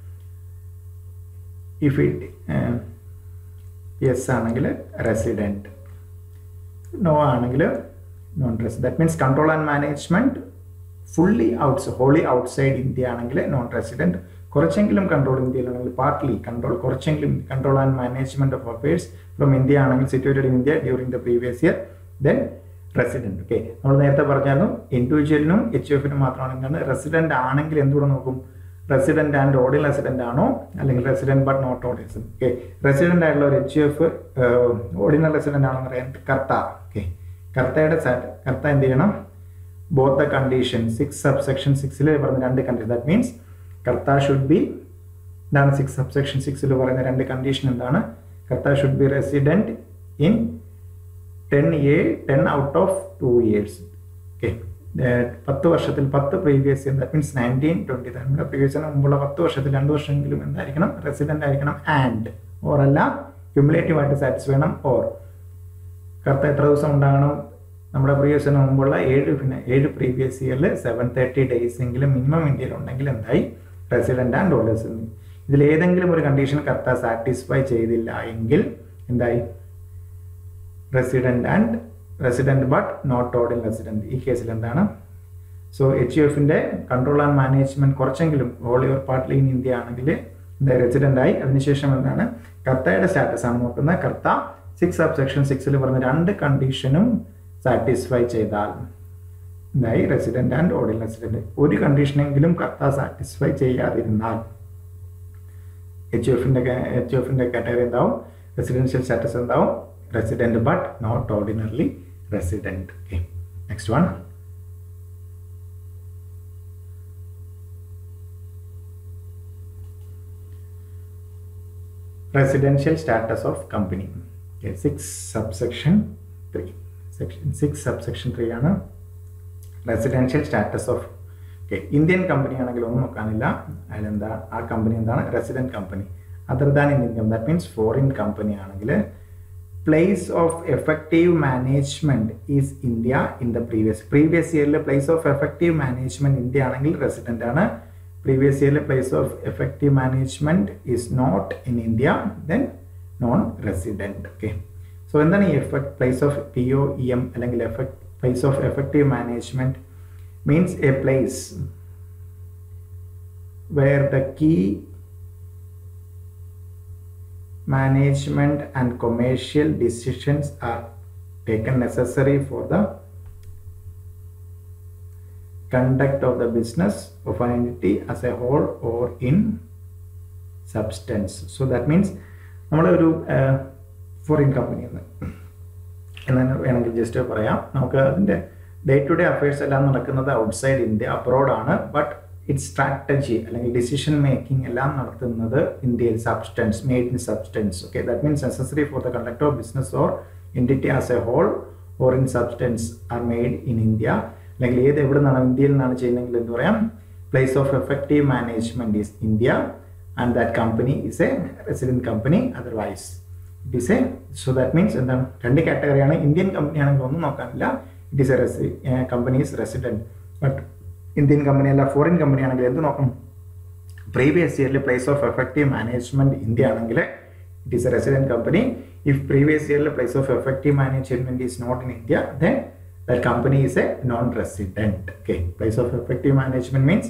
ഇഫ് ഇറ്റ് യെസ് ആണെങ്കിൽ resident, no ആണെങ്കിൽ non resident. That means control and management fully outs wholly outside India ആണെങ്കിൽ non resident, കുറച്ചെങ്കിലും control ഇന്ത്യയിലാണെങ്കിൽ partly control, കുറച്ചെങ്കിലും control and management of affairs from India ആണെങ്കിൽ situated in India during the previous year then resident. Okay, നമ്മൾ നേരത്തെ പറഞ്ഞായിരുന്നു ഇൻഡിവിജ്വലിനും H U എഫിനും മാത്രമാണ് എന്താണ് റെസിഡൻറ്റ് ആണെങ്കിൽ എന്തുകൂടെ നോക്കും, റെസിഡൻറ്റ് ആൻഡ് ഓർഡിനൽ റെസിഡൻറ്റ് ആണോ അല്ലെങ്കിൽ resident but not ordinal resident. Okay, resident ആയിട്ടുള്ള ഒരു H U F ordinal resident ആണെന്ന് പറയാൻ കർത്ത. ഓക്കെ, കർത്തയുടെ കർത്ത എന്ത് ചെയ്യണം, both the condition six subsection six ൽ പറയുന്ന രണ്ട് condition, that means karta should be എന്താണ് സിക്സ് സബ്സെക്ഷൻ സിക്സിൽ പറയുന്ന രണ്ട് കണ്ടീഷൻ എന്താണ്, karta should be resident in ten a ten out of two years. Okay, പത്ത് വർഷത്തിൽ പത്ത് previous year, that means nineteen twenty നമ്മുടെ പ്രീവിയസ് ഇയറിന് മുമ്പുള്ള പത്ത് വർഷത്തിൽ രണ്ട് വർഷമെങ്കിലും എന്തായിരിക്കണം റെസിഡൻ്റ് ആയിരിക്കണം. ആൻഡ് ഓർ അല്ല ക്യുമുലേറ്റീവ് ആയിട്ട് സാറ്റിസ്ഫൈ ചെയ്യണം. ഓർ കർത്ത എത്ര ദിവസം ഉണ്ടാകണം, നമ്മുടെ പ്രീവിയസിന് മുമ്പുള്ള ഏഴ് പിന്നെ ഏഴ് പ്രീവിയസ് ഇയറിൽ സെവൻ തേർട്ടി ഡേയ്സ് എങ്കിലും മിനിമം ഇന്ത്യയിൽ ഉണ്ടെങ്കിൽ എന്തായി റെസിഡൻ്റ് ആൻഡ് ഓർഡിനൽ റെസിഡൻറ്റ്. ഇതിൽ ഏതെങ്കിലും ഒരു കണ്ടീഷൻ കർത്ത സാറ്റിസ്ഫൈ ചെയ്തില്ല എങ്കിൽ എന്തായി resident and resident but not ordinal resident. ഈ കേസിൽ എന്താണ്, സോ എച്ച് യു എഫിൻ്റെ കൺട്രോൾ ആൻഡ് മാനേജ്മെൻറ്റ് കുറച്ചെങ്കിലും wholly or partly in India ആണെങ്കിൽ എന്താ റെസിഡൻ്റ് ആയി. അതിനുശേഷം എന്താണ് കർത്തയുടെ സ്റ്റാറ്റസ് ആണ് നോക്കുന്നത്. കർത്ത സിക്സ് സബ്സെക്ഷൻ സിക്സിൽ പറഞ്ഞ രണ്ട് കണ്ടീഷനും സാറ്റിസ്ഫൈ ചെയ്താൽ എന്തായി റെസിഡൻറ്റ് ആൻഡ് ഓർഡിനൽ റെസിഡൻറ്റ്. ഒരു കണ്ടീഷനെങ്കിലും കർത്ത സാറ്റിസ്ഫൈ ചെയ്യാതിരുന്നാൽ എച്ച് യു എഫിൻ്റെ എച്ച് യു എഫിൻ്റെ കാറ്റഗറി എന്താവും, റെസിഡൻഷ്യൽ സ്റ്റാറ്റസ് എന്താവും resident but not ordinarily resident. Okay, next one, residential status of company. Okay, six subsection three. Section six subsection three ആണ് residential status of. Okay, Indian company ആണെങ്കിൽ ഒന്നും നോക്കാനില്ല, അതിലെന്താ ആ company എന്താണ് resident company. Other than Indian company, that means foreign company ആണെങ്കിൽ place of effective management is India in the previous previous ഇയറിൽ place of effective management India ആണെങ്കിൽ resident ആണ്. Previous year place of effective management is not in India, then non-resident. Okay, so എന്താണ് ഈ effect place of P O E M അല്ലെങ്കിൽ effect place of effective management means a place where the key management and commercial decisions are taken necessary for the conduct of the business of an entity as a whole or in substance. So that means നമ്മുടെ ഒരു foreign company എന്ന് എന്നാണ് വേണമെങ്കിൽ just പറയാം. നമുക്ക് അതിൻ്റെ day to day affairs എല്ലാം നടക്കുന്നത് ഔട്ട്സൈഡ് ഇന്ത്യ അബ്രോഡാണ്. ബട്ട് ഇറ്റ്സ് സ്ട്രാറ്റജി അല്ലെങ്കിൽ ഡിസിഷൻ മേക്കിംഗ് എല്ലാം നടത്തുന്നത് ഇന്ത്യയിൽ substance made in substance. Okay, that means necessary for the conduct of business or entity as a whole or in substance are made in India. അല്ലെങ്കിൽ ഏത് എവിടെ നിന്നാണ് ഇന്ത്യയിൽ നിന്നാണ് ചെയ്യുന്നതെങ്കിൽ എന്ന് പറയാം place of effective management is India and that company is a resident company, otherwise it is a. So that means എന്താണ് രണ്ട് കാറ്റഗറിയാണ്. ഇന്ത്യൻ കമ്പനി ആണെങ്കിൽ ഒന്നും നോക്കാനില്ല, it is a resi company is resident. But Indian company അല്ല foreign company ആണെങ്കിൽ എന്ത് നോക്കണം, പ്രീവിയസ് ഇയറിൽ place of effective management India ആണെങ്കിൽ it is a resident company. If previous ഇയറിൽ place of effective management is not in India, then that company is a non-resident. Okay, place of effective management means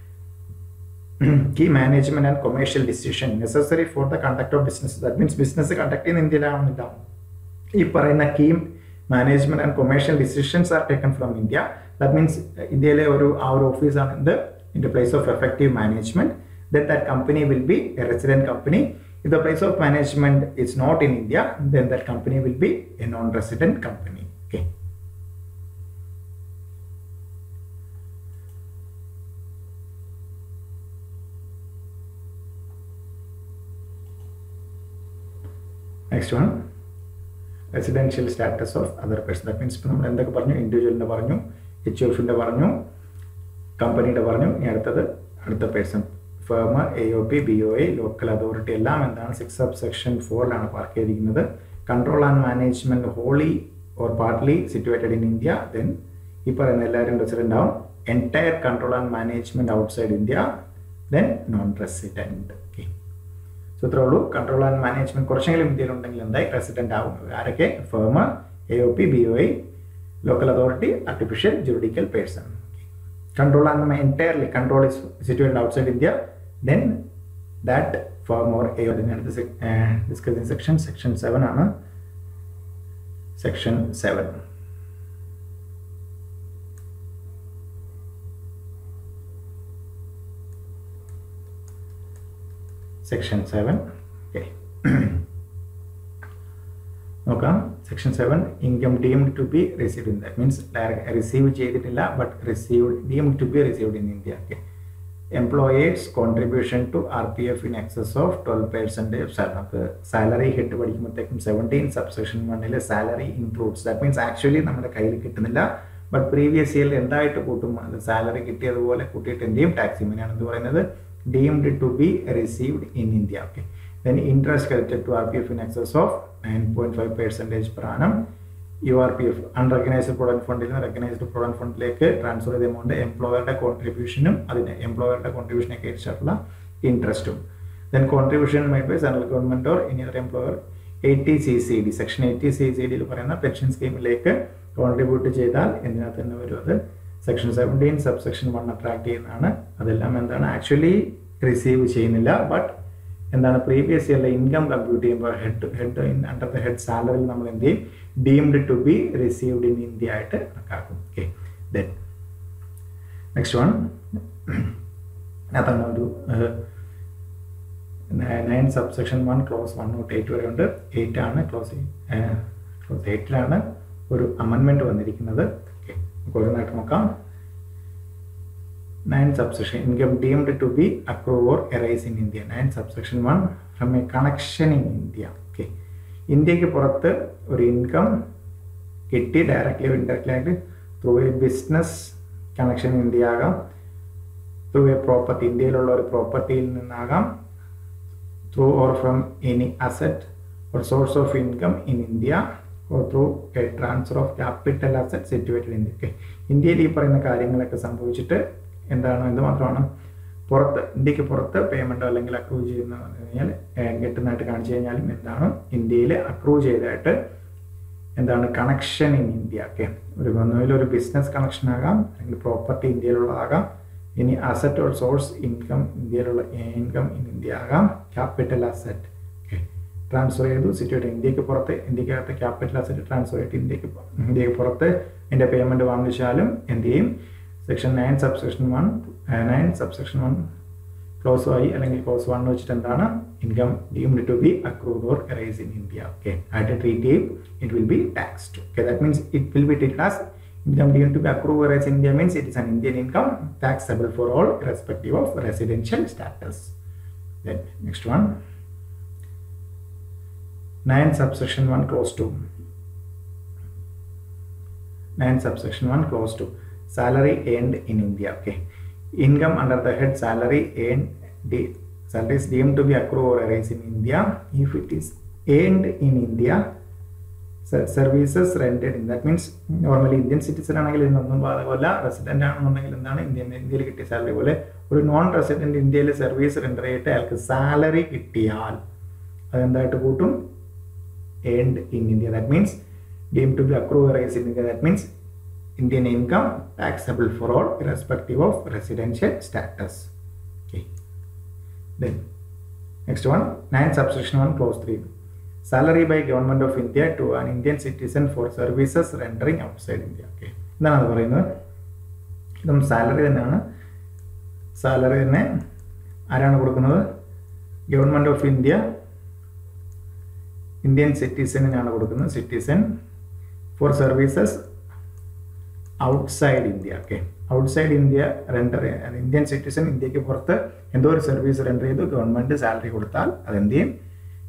key management and commercial decision necessary for the conduct of business. That means business conduct in India ആവുന്നില്ല. ഈ പറയുന്ന key management and commercial decisions are taken from India. That means ഇന്ത്യയിലെ ഒരു ആ ഒരു ഓഫീസാണ് എന്ത് in the place of effective management, then that company will be a resident company. If the place of management is not in India, then that company will be a non-resident company. Okay. Next one, residential status of other person. That means ഇപ്പോൾ നമ്മൾ എന്തൊക്കെ പറഞ്ഞു, ഇൻഡിവിജ്വലിൻ്റെ പറഞ്ഞു, H എഫിൻ്റെ പറഞ്ഞു, കമ്പനിയുടെ പറഞ്ഞു, ഇനി അടുത്തത് അടുത്ത person firm, A O P, B O I, local authority എല്ലാം എന്താണ് സിക്സ് സബ് സെക്ഷൻ ഫോറിലാണ് പാർക്ക് ചെയ്തിരിക്കുന്നത്. Control and management wholly or partly situated in India. Then ഈ പറയുന്ന എല്ലാവരും റെസിഡൻ്റ് ആവും. Entire control and management outside India, then non resident. Okay, so ഇത്രേ ഉള്ളൂ. കൺട്രോൾ ആൻഡ് മാനേജ്മെൻറ്റ് കുറച്ചെങ്കിലും ഇന്ത്യയിലുണ്ടെങ്കിൽ എന്തായി റെസിഡൻ്റ് ആവുന്നത് ആരൊക്കെ? Firm, A O P, B O I, local authority, artificial juridical person. Control and entirely control is situated outside India, then that firm or a uh, discussing section section seven ആണ്. section seven section seven. Okay. നോക്കാം. Section seven income deemed to be received in, that means receive ചെയ്തിട്ടില്ല but received deemed to be received in India. Okay, employers contribution to R P F in excess of twelve percentage salary. നമുക്ക് salary head പഠിക്കുമ്പോഴത്തേക്കും seventeen subsection വണ്ണിൽ salary includes, that means actually നമ്മുടെ കയ്യിൽ കിട്ടുന്നില്ല but previous ഇയറിൽ എന്തായിട്ട് കൂട്ടും, അത് സാലറി കിട്ടിയതുപോലെ കൂട്ടിയിട്ട് എന്ത് ചെയ്യും, ടാക്സ് ചെയ്യും. എന്ന് പറയുന്നത് deemed to be received in India. Okay, then interest credited to R P F in excess of nine point five percentage per annum. U R P F unrecognized provident fund il recognized provident fund like transfer the amount employer contribution um adine employer contribution ഒക്കെ ഇരിച്ചിട്ടുള്ള ഇൻട്രസ്റ്റും. then contribution made by central government or any other employer. eighty C C D section eighty C C D യിൽ പറയുന്ന pension സ്കീമിലേക്ക് contribute ചെയ്താൽ എന്തിനകത്ത് തന്നെ വരും, അത് section seventeen subsection one attract ചെയ്യുന്നതാണ്. അതെല്ലാം എന്താണ് ആക്ച്വലി റിസീവ് ചെയ്യുന്നില്ല ബട്ട് എന്താണ് പ്രീവിയസ് ഇയറിലെ ഇൻകം കമ്പ്യൂട്ട് ചെയ്യുമ്പോൾ head head under the head സാലറിയിൽ നമ്മൾ എന്ത് ചെയ്യും, deemed to be received in India ആയിട്ട് കണക്കാക്കും. ഓക്കെ, ദെൻ നെക്സ്റ്റ് വൺ അതാണ് ഒരു nine subsection one clause one തൊട്ട് എയ്റ്റ് വരെ ഉണ്ട്. എയ്റ്റ് ആണ് ക്ലോസ് ക്ലോസ് എയ്റ്റിലാണ് ഒരു അമെൻമെൻറ്റ് വന്നിരിക്കുന്നത്. ഓക്കെ, നമുക്ക് ഓരോന്നായിട്ട് നോക്കാം. nine subsection income deemed to be accrue or arise in India. nine subsection one from a connection in India. Okay, ഇന്ത്യക്ക് പുറത്ത് ഒരു ഇൻകം കിട്ടി ഡയറക്റ്റ്ലി ഇൻഡയറക്റ്റ്ലി ആയിട്ട് through a business connection India ആകാം, ത്രൂ എ പ്രോപ്പർട്ടി ഇന്ത്യയിലുള്ള ഒരു പ്രോപ്പർട്ടിയിൽ നിന്നാകാം, through or from any asset or source of income in India or through a transfer of capital asset situated in India. Okay, ഇന്ത്യയിൽ ഈ പറയുന്ന കാര്യങ്ങളൊക്കെ സംഭവിച്ചിട്ട് എന്താണ് എന്ത് മാത്രമാണ് പുറത്ത് ഇന്ത്യക്ക് പുറത്ത് പേയ്മെൻറ്റോ അല്ലെങ്കിൽ അക്രൂ ചെയ്യുന്ന കഴിഞ്ഞാൽ കിട്ടുന്നതായിട്ട് കാണിച്ചു കഴിഞ്ഞാലും എന്താണ് ഇന്ത്യയിൽ അക്രൂ ചെയ്തതായിട്ട് എന്താണ് കണക്ഷൻ ഇൻ ഇന്ത്യ. ഓക്കെ, ഒരു ഒന്നുകിൽ ഒരു ബിസിനസ് കണക്ഷൻ ആകാം, അല്ലെങ്കിൽ പ്രോപ്പർട്ടി ഇന്ത്യയിലുള്ളതാകാം, ഇനി അസറ്റ് ഓർ സോഴ്സ് ഇൻകം ഇന്ത്യയിലുള്ള ഇൻകം ഇൻ ഇന്ത്യ ആകാം, ക്യാപിറ്റൽ അസറ്റ്. ഓക്കെ, ട്രാൻസ്ഫർ ചെയ്തു സിറ്റുവേറ്റ് ഇന്ത്യക്ക് പുറത്ത് ഇന്ത്യക്കകത്ത് ക്യാപിറ്റൽ അസറ്റ് ട്രാൻസ്ഫർ ചെയ്തിട്ട് ഇന്ത്യക്ക് ഇന്ത്യക്ക് പുറത്ത് എൻ്റെ പേയ്മെൻറ്റ് വാങ്ങിച്ചാലും എന്ത് ചെയ്യും, section nine subsection one nine subsection one clause ആയി അല്ലെങ്കിൽ ക്ലോസ് വൺ വെച്ചിട്ട് എന്താണ് income deemed to be accrued or arise in India. Okay, ആയിട്ട് ട്രീറ്റ് ചെയ്യും, it will be taxed. Okay, that means it will be treated as income deemed to be accrue or arise in India means it is an Indian income taxable for all irrespective of residential status. Then next one, nine subsection one clause two. nine subsection one clause two. Salary earned in India. Okay, income under the head salary earned de salary is deemed to be accrue or arise in India if it is earned in India. Services rented in that means normally Indian citizen ആണെങ്കിൽ ഇതിനൊന്നും ബാധകമല്ല. Resident ആണെന്നുണ്ടെങ്കിൽ എന്താണ് Indian ഇന്ത്യയിൽ കിട്ടിയ salary പോലെ ഒരു non resident ഇന്ത്യയിൽ സർവീസ് റെൻഡർ ചെയ്തിട്ട് അയാൾക്ക് സാലറി കിട്ടിയാൽ അതെന്തായിട്ട് കൂട്ടും, earned in India. That means deem to be accrue rise in India. That means Indian income taxable for all irrespective of residential status. Okay, then next one nine subsection one clause three. Salary by Government of India to an Indian citizen for services rendering outside India. Okay, എന്താണ് അത് പറയുന്നത്, ഇതും salary തന്നെയാണ്. Salary തന്നെ ആരാണ് കൊടുക്കുന്നത്, government of India Indian സിറ്റിസണിനാണ് കൊടുക്കുന്നത്. Citizen for services outside India. Okay, outside India render Indian citizen ഇന്ത്യക്ക് പുറത്ത് എന്തോ ഒരു സർവീസ് റെൻഡർ ചെയ്ത് ഗവൺമെൻറ് സാലറി കൊടുത്താൽ അതെന്ത് ചെയ്യും,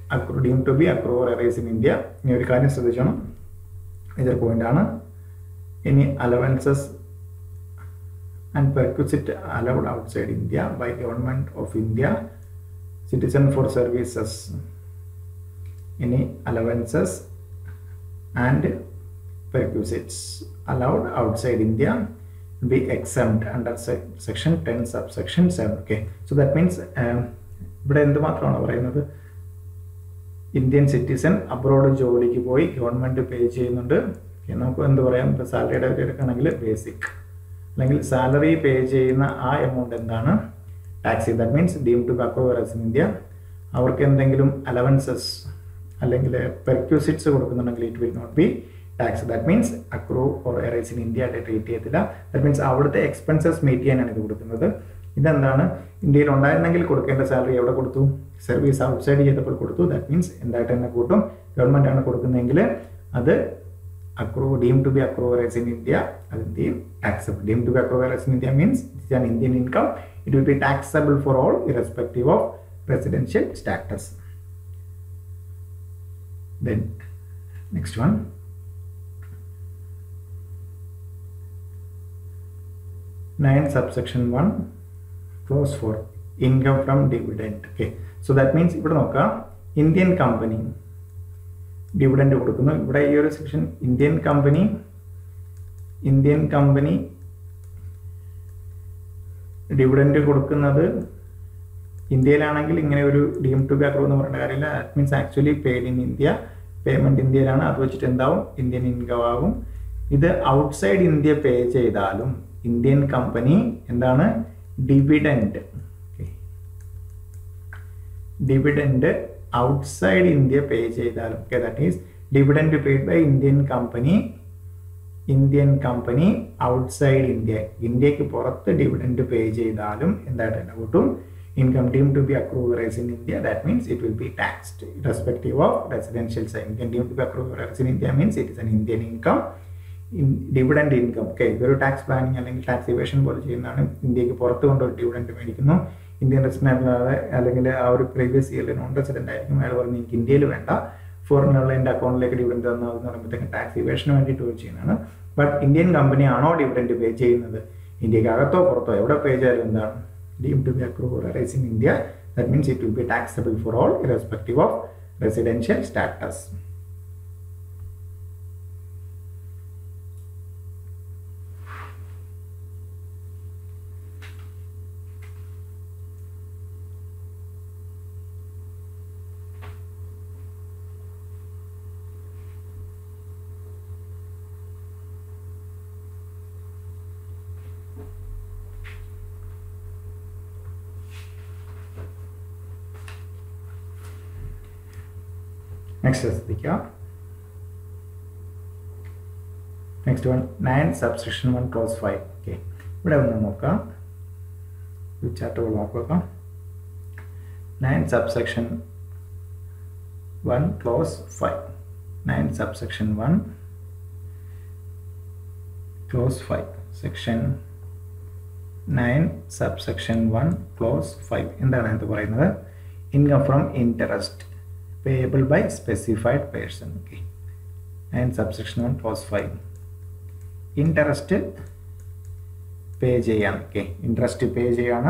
accrue deemed to be accrue or arise in India. ഇനി ഒരു കാര്യം ശ്രദ്ധിക്കണം, ഇതൊരു പോയിന്റാണ്. ഇനി allowances and perquisite allowed outside India by government of India, citizen for services. Any allowances and perquisites allowed outside India will be exempt under section ten subsection seven. Okay, so that means ഇവിടെ എന്ത് മാത്രമാണ് പറയുന്നത്, Indian citizen abroad ജോലിക്ക് പോയി government പേ ചെയ്യുന്നുണ്ട്. നമുക്ക് എന്ത് പറയാം, ഇപ്പോൾ സാലറിയുടെ എടുക്കുകയാണെങ്കിൽ ബേസിക് അല്ലെങ്കിൽ സാലറി പേ ചെയ്യുന്ന ആ എമൗണ്ട് എന്താണ്, tax. That means deem to accrue as in India. അവർക്ക് എന്തെങ്കിലും അലവൻസസ് അല്ലെങ്കിൽ പെർക്യൂസിറ്റ്സ് കൊടുക്കുന്നുണ്ടെങ്കിൽ it will not be tax. That means accrue or arise in India ആയിട്ട് ട്രീറ്റ് ചെയ്യത്തില്ല. ദാറ്റ് മീൻസ് അവിടുത്തെ എക്സ്പെൻസസ് മീറ്റ് ചെയ്യാനാണ് ഇത് കൊടുക്കുന്നത്. ഇതെന്താണ്, ഇന്ത്യയിൽ ഉണ്ടായിരുന്നെങ്കിൽ കൊടുക്കേണ്ട സാലറി എവിടെ കൊടുത്തു, സർവീസ് ഔട്ട്സൈഡ് ചെയ്തപ്പോൾ കൊടുത്തു. ദാറ്റ് മീൻസ് എന്തായിട്ട് തന്നെ കൂട്ടും, ഗവൺമെൻറ് ആണ് കൊടുക്കുന്നതെങ്കിൽ അത് accrue deemed to be accrue as in India, as the taxable. Deemed to be accrue as in India means it is an Indian income. It will be taxable for all irrespective of residential status. Then next one, nine subsection one clause four, income from dividend. Okay, so that means ഇവിടെ നോക്കാം, Indian company dividend കൊടുക്കുന്നു. ഇവിടെ ഈ ഒരു section Indian company Indian company dividend കൊടുക്കുന്നത് ഇന്ത്യയിലാണെങ്കിൽ ഇങ്ങനെ ഒരു ഡീം ടു ബി അക്രൂ എന്ന് പറയേണ്ട കാര്യമില്ല. That means actually paid in India, payment ഇന്ത്യയിലാണ്. അത് വെച്ചിട്ട് എന്താവും, ഇന്ത്യൻ ഇൻകം ആകും. ഇത് ഔട്ട്സൈഡ് ഇന്ത്യ പേ ചെയ്താലും ഇന്ത്യൻ കമ്പനി എന്താണ്, dividend dividend outside India pay ചെയ്താലും, okay, that is dividend paid by Indian company Indian company outside India, ഇന്ത്യക്ക് പുറത്ത് ഡിവിഡൻഡ് പേ ചെയ്താലും എന്തായിട്ട് തന്നെ കൂട്ടും, income deemed to be accrued as in India. That means it will be taxed irrespective of residential site. Income deemed to be accrued as in India means it is an Indian income. In dividend income, okay, ഇതൊരു tax planning അല്ലെങ്കിൽ tax evasion പോലെ ചെയ്യുന്നതാണ്. ഇന്ത്യക്ക് പുറത്ത് കൊണ്ടൊരു dividend മേടിക്കുന്നു, Indian resident അല്ലാതെ അല്ലെങ്കിൽ ആ ഒരു പ്രീവിയസ് ഇയറിൽ നോൺ റെസിഡൻ്റ് ആയിരിക്കും, അയാൾ പറഞ്ഞ് എനിക്ക് ഇന്ത്യയിൽ വേണ്ട, ഫോറിനുള്ള എൻ്റെ അക്കൗണ്ടിലേക്ക് ഡിവിഡൻഡ് തന്നതെന്ന് പറയുമ്പോഴത്തേക്ക് ടാക്സ് ഇവേഷന് വേണ്ടിയിട്ട് ചെയ്യുന്നതാണ്. ബട്ട് ഇന്ത്യൻ കമ്പനി ആണോ ഡിവിഡൻഡ് പേ ചെയ്യുന്നത്, ഇന്ത്യക്ക് അകത്തോ പുറത്തോ എവിടെ പേ ചെയ്താലും എന്താണ്, deem to be accrue or arise in India. That means it will be taxable for all irrespective of residential status. Next ശ്രദ്ധിക്കുക, next one nine subsection one clause five. Okay, ഇവിടെ ഒന്ന് നോക്കാം, ചാർട്ട് പോലെ നോക്കാം. Nine subsection one clause five, nine subsection one clause five, section nine subsection one clause five. എന്താണ് ഇത് പറയുന്നത്, income from interest payable by specified person. Okay, and subsection one clause five, interest pay ചെയ്യാണ്. Okay, interest pay ചെയ്യാണ്,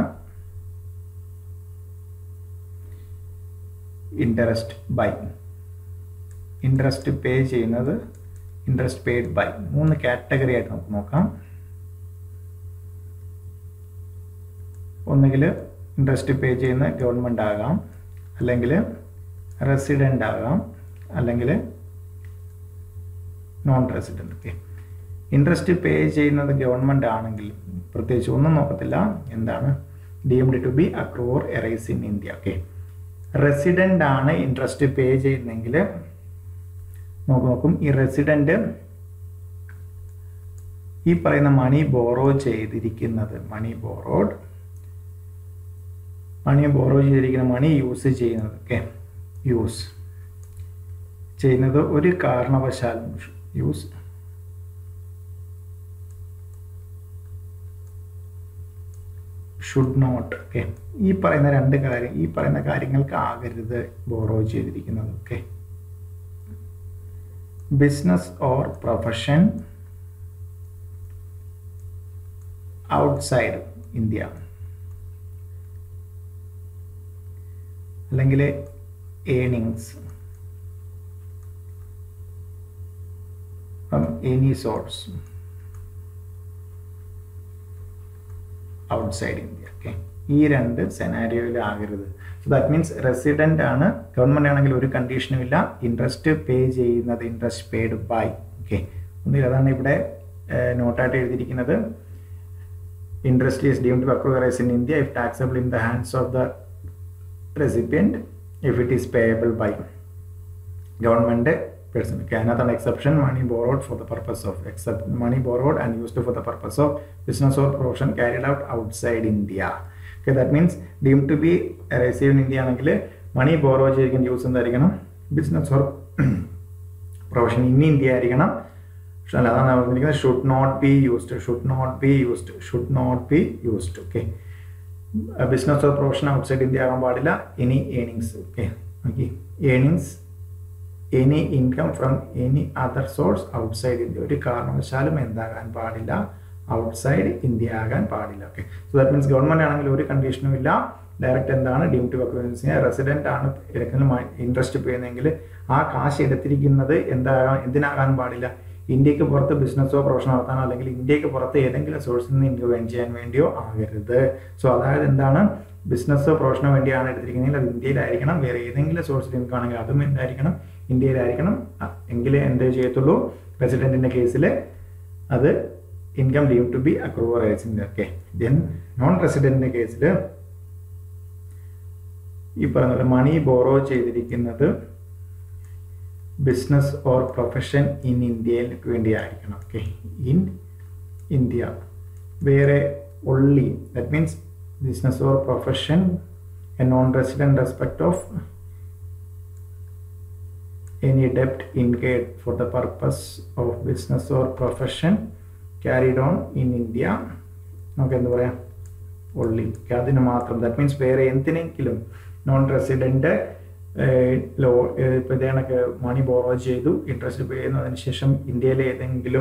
interest by interest pay ചെയ്യുന്നത്, interest paid by, മൂന്ന് category ആയിട്ട് നമുക്ക് നോക്കാം. ഒന്നുകിൽ ഇൻട്രസ്റ്റ് പേ ചെയ്യുന്ന ഗവൺമെൻറ് ആകാം, അല്ലെങ്കിൽ റെസിഡൻ്റ് ആകാം, അല്ലെങ്കിൽ non resident. Okay, interest pay ചെയ്യുന്നത് ഗവൺമെൻറ് ആണെങ്കിൽ പ്രത്യേകിച്ച് ഒന്നും നോക്കത്തില്ല, എന്താണ്, deemed to be accrue or arise in India. Okay, resident ആണ് ഇൻട്രസ്റ്റ് പേ ചെയ്യുന്നെങ്കിൽ നോക്ക് നോക്കും ഈ റെസിഡൻ്റ് ഈ പറയുന്ന മണി ബോറോ ചെയ്തിരിക്കുന്നത്, മണി ബോറോഡ് മണി ബോറോ ചെയ്തിരിക്കുന്ന മണി യൂസ് ചെയ്യുന്നത്, ഓക്കെ, യൂസ് ചെയ്യുന്നത് ഒരു കാരണവശാലും യൂസ് ഷുഡ് നോട്ട്. ഓക്കെ, ഈ പറയുന്ന രണ്ട് കാര്യം ഈ പറയുന്ന കാര്യങ്ങൾക്ക് ആകരുത് ബോറോ ചെയ്തിരിക്കുന്നത്. Okay, business or profession outside India, അല്ലെങ്കിൽ earnings from any source outside India. Okay, ഈ രണ്ട് സെനാരിയോയിൽ ആകരുത്. സോ ദാറ്റ് മീൻസ് റെസിഡൻ്റ് ആണ്, ഗവൺമെൻറ് ആണെങ്കിൽ ഒരു കണ്ടീഷനും ഇല്ല, ഇൻട്രസ്റ്റ് പേ ചെയ്യുന്നത് ഇൻട്രസ്റ്റ് പെയ്ഡ് ബൈ. ഓക്കെ, ഒന്നിൽ അതാണ് ഇവിടെ നോട്ടായിട്ട് എഴുതിയിരിക്കുന്നത്. Interest is deemed to accrue or arise in India if taxable in the hands of the recipient if it is payable by government person. Okay, another exception, money borrowed for the purpose of except money borrowed and used for the purpose of business or profession carried out outside India. Okay, that means deemed to be received in India ആണെങ്കിൽ money borrow ചെയ്തിരിക്കുന്ന use എന്തായിരിക്കണം, business or profession in India ആയിരിക്കണം. അതാണ് പറഞ്ഞിരിക്കുന്നത് should not be used should not be used should not be used. Okay, business or profession outside India ആകാൻ പാടില്ല. Any earnings. Okay, okay, earnings any income from any other source outside India, ഒരു കാരണവശാലും എന്താകാൻ പാടില്ല, outside India ആകാൻ പാടില്ല. Okay, so that means government ആണെങ്കിൽ ഒരു കണ്ടീഷനും ഇല്ല, ഡയറക്റ്റ് എന്താണ് ഡീം ടു അക്രൂവറൈസ്, റെസിഡൻ്റ് ആണ് എടുക്കുന്ന ഇൻട്രസ്റ്റ് ചെയ്യുന്നതെങ്കിൽ ആ കാശ് എടുത്തിരിക്കുന്നത് എന്താകാൻ എന്തിനാകാൻ പാടില്ല, ഇന്ത്യക്ക് പുറത്ത് ബിസിനസ്സോ പ്രൊഫഷനോ നടത്താനോ അല്ലെങ്കിൽ ഇന്ത്യക്ക് പുറത്ത് ഏതെങ്കിലും സോഴ്സിൽ നിന്ന് ഇൻകം ഏൺ ചെയ്യാൻ വേണ്ടിയോ ആകരുത്. സോ അതായത് എന്താണ്, ബിസിനസ്സോ പ്രൊഫഷനോ വേണ്ടിയാണ് എടുത്തിരിക്കുന്നതെങ്കിൽ അത് ഇന്ത്യയിലായിരിക്കണം, വേറെ ഏതെങ്കിലും സോഴ്സിൽ ഇൻകം ആണെങ്കിൽ അതും എന്തായിരിക്കണം, ഇന്ത്യയിലായിരിക്കണം. എങ്കിലേ എന്തേ ചെയ്യത്തുള്ളൂ, റെസിഡൻറ്റിൻ്റെ കേസിൽ അത് income deem to be accrue or arising. Okay, then non റെസിഡൻറ്റിൻ്റെ കേസിൽ ഈ പറഞ്ഞത് മണി ബോറോ ചെയ്തിരിക്കുന്നത് ബിസിനസ് ഓർ പ്രൊഫഷൻ ഇൻ ഇന്ത്യയിലേക്ക് വേണ്ടിയായിരിക്കണം. ഓക്കെ, ഇൻ ഇന്ത്യ, വേറെ only that means business or profession a non resident respect of any ഡെപ്റ്റ് incurred for the purpose of business or profession carried on in India. നമുക്ക് എന്ത് പറയാം, only, അതിന് മാത്രം. That means വേറെ എന്തിനെങ്കിലും നോൺ റെസിഡൻറ്റ് ലോ ഇപ്പോൾ ഇതേ കണക്ക് മണി ബോറോ ചെയ്തു, ഇൻട്രസ്റ്റ് പേ ചെയ്യുന്നതിന് ശേഷം ഇന്ത്യയിലെ ഏതെങ്കിലും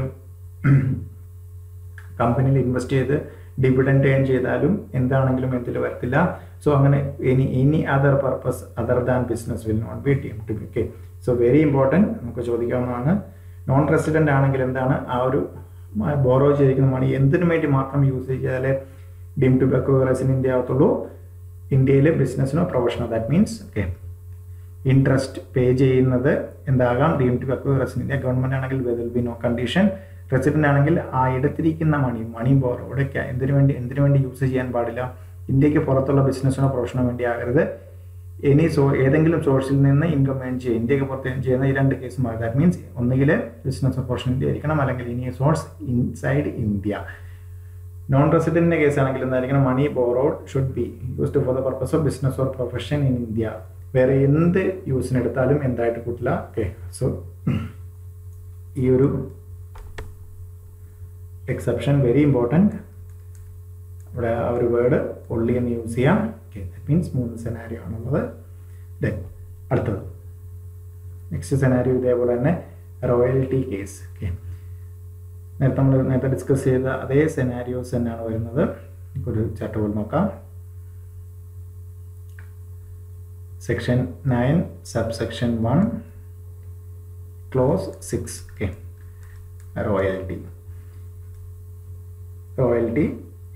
കമ്പനിയിൽ ഇൻവെസ്റ്റ് ചെയ്ത് ഡിവിഡൻഡ് ഏൺ ചെയ്താലും എന്താണെങ്കിലും എന്തിൽ വരത്തില്ല. സോ അങ്ങനെ ഇനി ഇനി other purpose other than business will not be deem to be. Okay, so very important, നമുക്ക് ചോദിക്കാവുന്നതാണ്. നോൺ റെസിഡൻ്റ് ആണെങ്കിൽ എന്താണ്, ആ ഒരു ബോറോ ചെയ്തിരിക്കുന്ന മണി എന്തിനു വേണ്ടി മാത്രം യൂസ് ചെയ്താലേ deem to be accrue or arise in India ആകത്തുള്ളൂ, ഇന്ത്യയിലെ ബിസിനസ്സിനോ പ്രൊഫഷനോ. That means okay, interest pay ചെയ്യുന്നത് എന്താകാം, deem to accrue or arise in India. Government ആണെങ്കിൽ will be no condition. Resident ആണെങ്കിൽ ആ എടുത്തിരിക്കുന്ന മണി മണി ബോറോഡ് എന്തിനു വേണ്ടി എന്തിനു വേണ്ടി യൂസ് ചെയ്യാൻ പാടില്ല, ഇന്ത്യക്ക് പുറത്തുള്ള ബിസിനസ്സിനോ പ്രൊഫഷനോ വേണ്ടി ആകരുത്. എനി സോ ഏതെങ്കിലും സോഴ്സിൽ നിന്ന് ഇൻകം ഏൺ ചെയ്യുക, ഇന്ത്യക്ക് പുറത്ത് ഏൺ ചെയ്യുന്ന ഈ രണ്ട് കേസും മാറി. ദാറ്റ് മീൻസ് ഒന്നുകിൽ ബിസിനസ് പ്രൊഫഷൻ ഇന്ത്യ ആയിരിക്കണം, അല്ലെങ്കിൽ ഇനി സോഴ്സ് ഇൻസൈഡ് ഇന്ത്യ. നോൺ റെസിഡൻറ്റിൻ്റെ കേസ് ആണെങ്കിൽ എന്തായിരിക്കണം, money borrowed should be used for the purpose of business or profession in India. വേറെ എന്ത് യൂസിനെടുത്താലും എന്തായിട്ട് കൂട്ടില്ല. ഓക്കെ, സോ ഈ ഒരു എക്സെപ്ഷൻ വെരി ഇമ്പോർട്ടൻറ്റ്. ഇവിടെ ആ ഒരു വേർഡ് ഒള്ളി എന്ന് യൂസ് ചെയ്യാം. ഓക്കെ, ദാറ്റ് മീൻസ് മൂന്ന് സെനാരിയോ ആണുള്ളത്. ദെൻ അടുത്തത് നെക്സ്റ്റ് സെനാരിയോ ഇതേപോലെ തന്നെ റോയൽറ്റി കേസ്. ഓക്കെ, നേരത്തെ നമ്മൾ നേരത്തെ ഡിസ്കസ് ചെയ്ത അതേ സെനാരിയോസ് തന്നെയാണ് വരുന്നത്. ഒരു ചാപ്റ്റർ പോലെ നോക്കാം. Section nine subsection one clause six. Okay, royalty royalty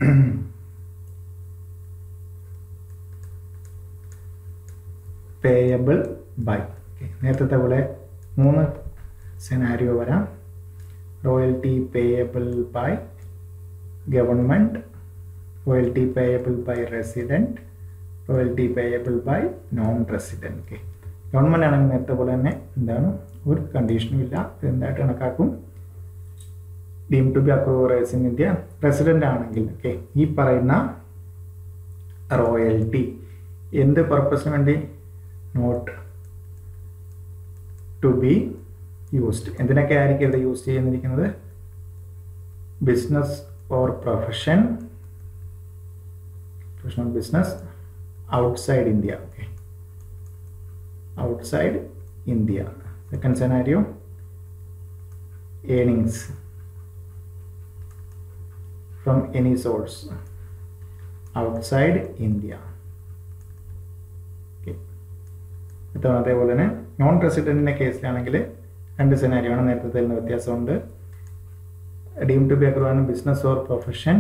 payable by. Okay, നേരത്തെ പോലെ മൂന്ന് സെനാരിയോ വരാം. Royalty payable by government, royalty payable by resident, royalty payable by non resident. Okay, government ആണെങ്കിൽ നേരത്തെ പോലെ തന്നെ എന്താണ്, ഒരു കണ്ടീഷനും ഇല്ല, എന്തായിട്ട് കണക്കാക്കും, deem to be accrue or arise in India. Resident ആണെങ്കിൽ ഓക്കെ, ഈ പറയുന്ന റോയൽറ്റി എന്ത് പർപ്പസിന് വേണ്ടി, നോട്ട് ടു ബി യൂസ്ഡ്. എന്തിനൊക്കെ ആയിരിക്കും ഇത് യൂസ് ചെയ്യുന്നിരിക്കുന്നത്, business or profession professional business outside India. Okay, outside India. Second scenario, earnings from any source outside India. Okay, ഇത്തവണ അതേപോലെ തന്നെ നോൺ റെസിഡൻറ്റിൻ്റെ കേസിലാണെങ്കിൽ രണ്ട് സിനാരിയോ ആണ്, നേരത്തെ തന്നെ വ്യത്യാസമുണ്ട്. Deem to be accrual business or profession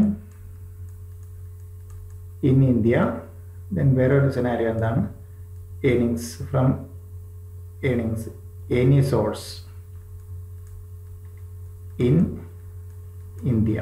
in India. Then വേറൊരു scenario എന്താണ്, earnings from earnings any source in India.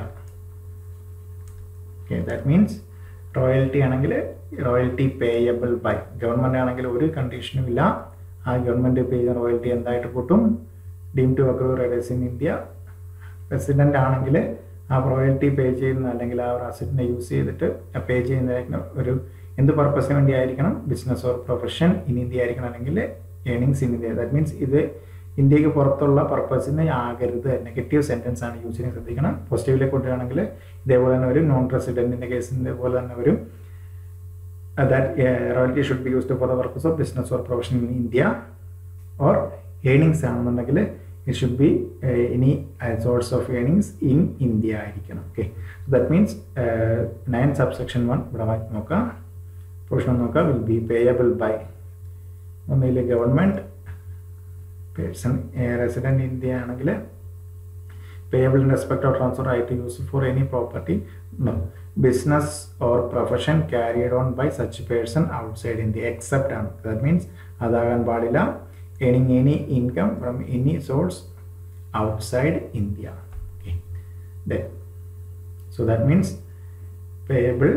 Okay, that means royalty ആണെങ്കിൽ റോയൽറ്റി പേയബിൾ ബൈ ഗവൺമെൻറ് ആണെങ്കിൽ ഒരു കണ്ടീഷനും ഇല്ല, ആ ഗവൺമെൻറ് പേ ചെയ്യുന്ന റോയൽറ്റി എന്തായിട്ട് കൂട്ടും, deem to accrue riders in India. Resident ആണെങ്കിൽ ആ റോയൽറ്റി പേ ചെയ്യുന്ന അല്ലെങ്കിൽ ആ ഒരു അസറ്റിനെ യൂസ് ചെയ്തിട്ട് പേ ചെയ്യുന്നതിന് ഒരു എന്ത് പർപ്പസിന് വേണ്ടി ആയിരിക്കണം, business or profession in India ആയിരിക്കണം, അല്ലെങ്കിൽ earnings in India. That means ഇത് ഇന്ത്യക്ക് പുറത്തുള്ള പർപ്പസിന് ആകരുത്. നെഗറ്റീവ് സെൻറ്റൻസ് ആണ് യൂസ് ചെയ്യാൻ ശ്രദ്ധിക്കണം. പോസിറ്റീവിലേക്ക് കൊണ്ടുവരികയാണെങ്കിൽ ഇതേപോലെ തന്നെ ഒരു നോൺ റെസിഡൻറ്റിൻ്റെ കേസിൻ്റെ പോലെ തന്നെ ഒരു that royalty should be used for the purpose of business or profession in India. Or earnings ആണെന്നുണ്ടെങ്കിൽ it should be any source of earnings in India ആയിരിക്കണം. Okay, that means nine subsection one ഇവിടെ നോക്കാം, portion നോക്കാം, will be payable by ഒന്നിൽ government, person resident India ആണെങ്കിൽ payable in respect of transfer right use for any property, no, business or profession carried on by such person outside India except ആണ്. That means അതാകാൻ പാടില്ല earning any income from any source outside India. Okay, then so that means payable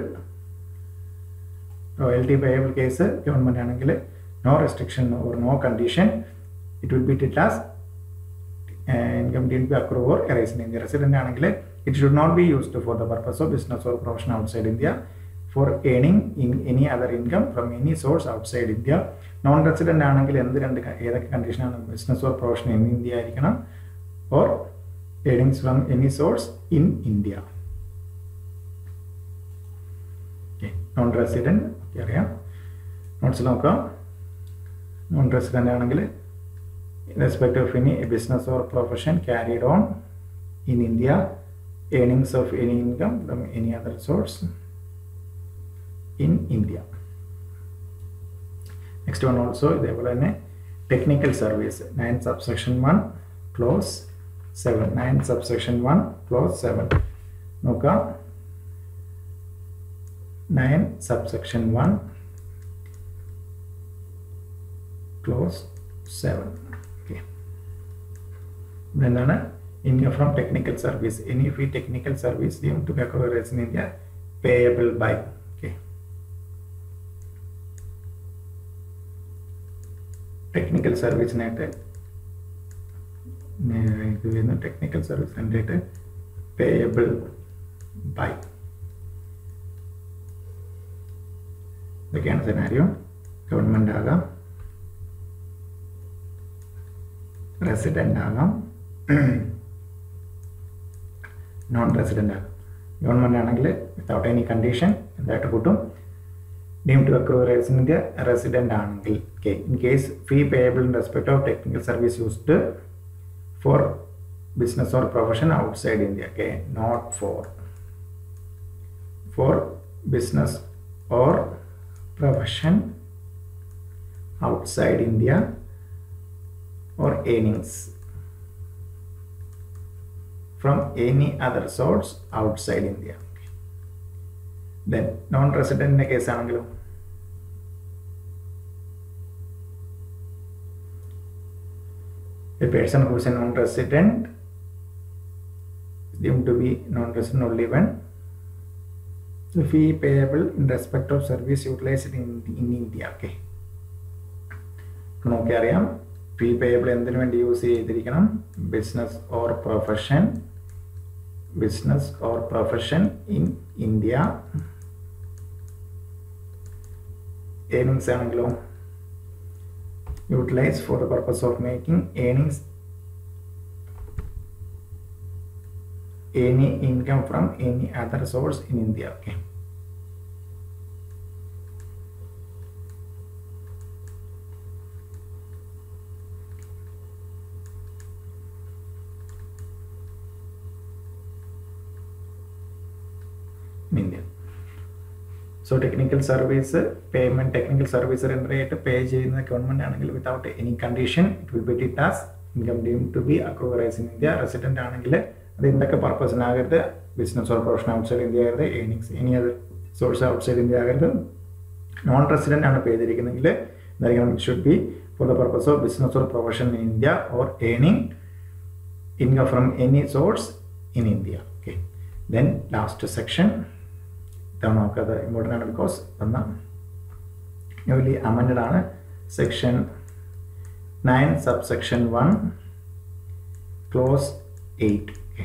royalty payable case government ആണെങ്കിൽ no restriction or no condition, it will be treated as income didn't be accrue or erase in India. Resident ആണെങ്കിൽ it should not be used for the purpose of business or profession outside India for earning in any other income from any source outside India. Non resident ആണെങ്കിൽ എന്ത് രണ്ട് ഏതൊക്കെ കണ്ടീഷനാണ്, business or profession in India ആയിരിക്കണം, or earnings from any source in India. Okay, non resident okay അറിയാം, notes നോക്കാം. Non resident ആണെങ്കിൽ respect of any business or profession carried on in India, earnings of any income from any other source in India. Next one also ഇതേപോലെ തന്നെ technical service nine subsection one clause seven nine subsection one clause seven നോക്കാം. Nine subsection one clause seven. Okay, ഇതെന്താണ്, income from technical service any fee technical service deem to be accrual in India payable by. Technical സർവീസിനായിട്ട് ഇത് വരുന്ന technical service വേണ്ടിയിട്ട് payable by. ഇതൊക്കെയാണ് scenario. Government ആകാം, resident ആകാം, non resident ആകാം. Government ആണെങ്കിൽ വിത്തൗട്ട് എനി കണ്ടീഷൻ എന്തായിട്ട് കൂട്ടും, deemed to accrue rights in India, resident angle. Okay, in case fee payable in respect of technical service used for business or profession outside India. Okay, not for for business or profession outside India or earnings from any other source outside India. Then non-resident in case angle, a person who is a non-resident is deemed to be non-resident only when the fee payable in respect of service utilized in, in India. Okay, നോക്കി അറിയാം, ഫീ payable എന്തിനു വേണ്ടി use ചെയ്തിരിക്കണം, business or profession business or profession in India. Earnings angle utilized for the purpose of making earnings any income from any other source in India. Okay, in India. So technical service payment, technical service render rate pay ചെയ്യുന്ന government ആണെങ്കിൽ without any condition it will be treated as income deemed to be accrued as in India. Resident ആണെങ്കിൽ അത് എന്തൊക്കെ പർപ്പസിനാകരുത്, business or profession outside India ആകരുത്, earnings any other source outside India ആകരുത്. Non resident ആണ് pay ചെയ്തിരിക്കുന്നെങ്കിൽ എന്തായിരിക്കണം, it should be for the purpose of business or profession in India or earning income from any source in India. Okay, then last section ഇതാണ് നമുക്കത് important ആണ്, because എന്ന newly amended ആണ്. Section nine sub section one clause eight. Okay,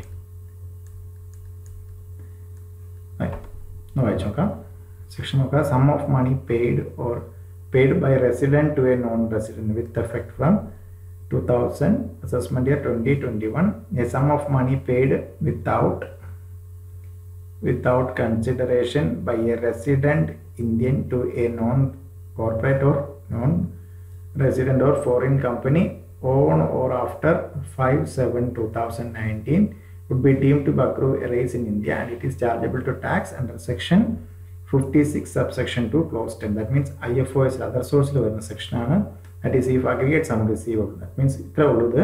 ഒന്ന് വായിച്ചു നോക്കാം. Section നോക്കാം. Sum of money paid or paid by resident to a non resident with effect from two thousand assessment year twenty twenty-one, a sum of money paid without without consideration by a resident Indian to a non-corporate or non-resident or foreign company on or after five seven twenty nineteen would be deemed to accrue arrears in India, and it is chargeable to tax under section fifty-six subsection two clause ten. That means I F O S other source lo varna section aanu. That is if aggregate sum receivable. That means ഇത്ര ഉള്ളത്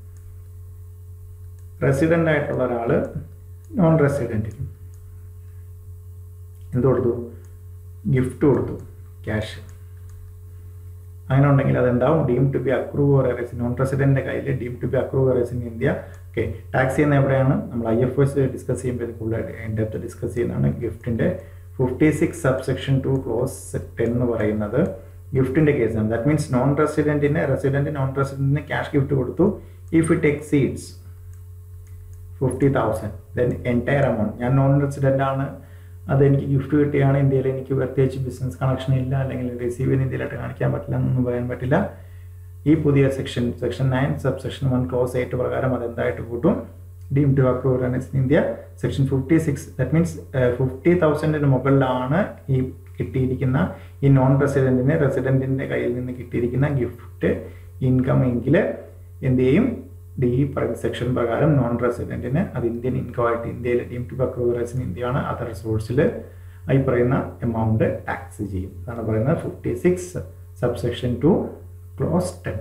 resident ആയിട്ടുള്ള ഒരാൾ non റെസിഡൻറ്റിനും എന്ത് കൊടുത്തു, gift കൊടുത്തു, cash. അങ്ങനെ ഉണ്ടെങ്കിൽ അതുണ്ടാവും deem to be accrue or arise. Non റെസിഡൻറ്റിൻ്റെ കയ്യിൽ deem to be accrue arise in India. Okay, tax ചെയ്യുന്ന എവിടെയാണ്, നമ്മൾ ഐ എഫ് എസ് ഡിസ്കസ് ചെയ്യുമ്പോൾ ഇത് കൂടുതൽ ഡെപ്ത് ഡിസ്കസ് ചെയ്യുന്നതാണ്. ഗിഫ്റ്റിൻ്റെ fifty six sub section two clause ten എന്ന് പറയുന്നത് ഗിഫ്റ്റിൻ്റെ കേസാണ്. ദാറ്റ് മീൻസ് നോൺ റെസിഡൻറ്റിന് റെസിഡൻറ്റ് നോൺ റെസിഡൻറ്റിന് ക്യാഷ് ഗിഫ്റ്റ് കൊടുത്തു. If it exceeds fifty thousand then entire amount, ഞാൻ നോൺ റെസിഡൻ്റ് ആണ്, അതെനിക്ക് ഗിഫ്റ്റ് കിട്ടിയാണ്, ഇന്ത്യയിൽ എനിക്ക് പ്രത്യേകിച്ച് ബിസിനസ് കണക്ഷൻ ഇല്ല, അല്ലെങ്കിൽ റിസീവ് ചെയ്യുന്ന ഇന്ത്യയിലായിട്ട് കാണിക്കാൻ പറ്റില്ല എന്നൊന്നും പറയാൻ പറ്റില്ല. ഈ പുതിയ section section nine sub section one clause eight പ്രകാരം അതെന്തായിട്ട് കൂട്ടും, deem to accrue in India. Section fifty six that means fifty തൗസൻഡിന് മുകളിലാണ് ഈ കിട്ടിയിരിക്കുന്ന ഈ നോൺ റെസിഡൻറ്റിന് റെസിഡൻറ്റിൻ്റെ കയ്യിൽ നിന്ന് കിട്ടിയിരിക്കുന്ന ഗിഫ്റ്റ് ഇൻകം എങ്കിൽ എന്ത് ചെയ്യും, ഡി പറയുന്ന സെക്ഷൻ പ്രകാരം നോൺ റെസിഡൻറ്റിന് അത് ഇന്ത്യൻ ഇൻകം ആയിട്ട് ഇന്ത്യയിൽ ഡീം ടു അക്രൂവറേഴ്സ് ഇൻ ഇന്ത്യയാണ്, അതർ സോഴ്സിൽ ഈ പറയുന്ന എമൗണ്ട് ടാക്സ് ചെയ്യും. അതാണ് പറയുന്നത് fifty six sub section two clause ten.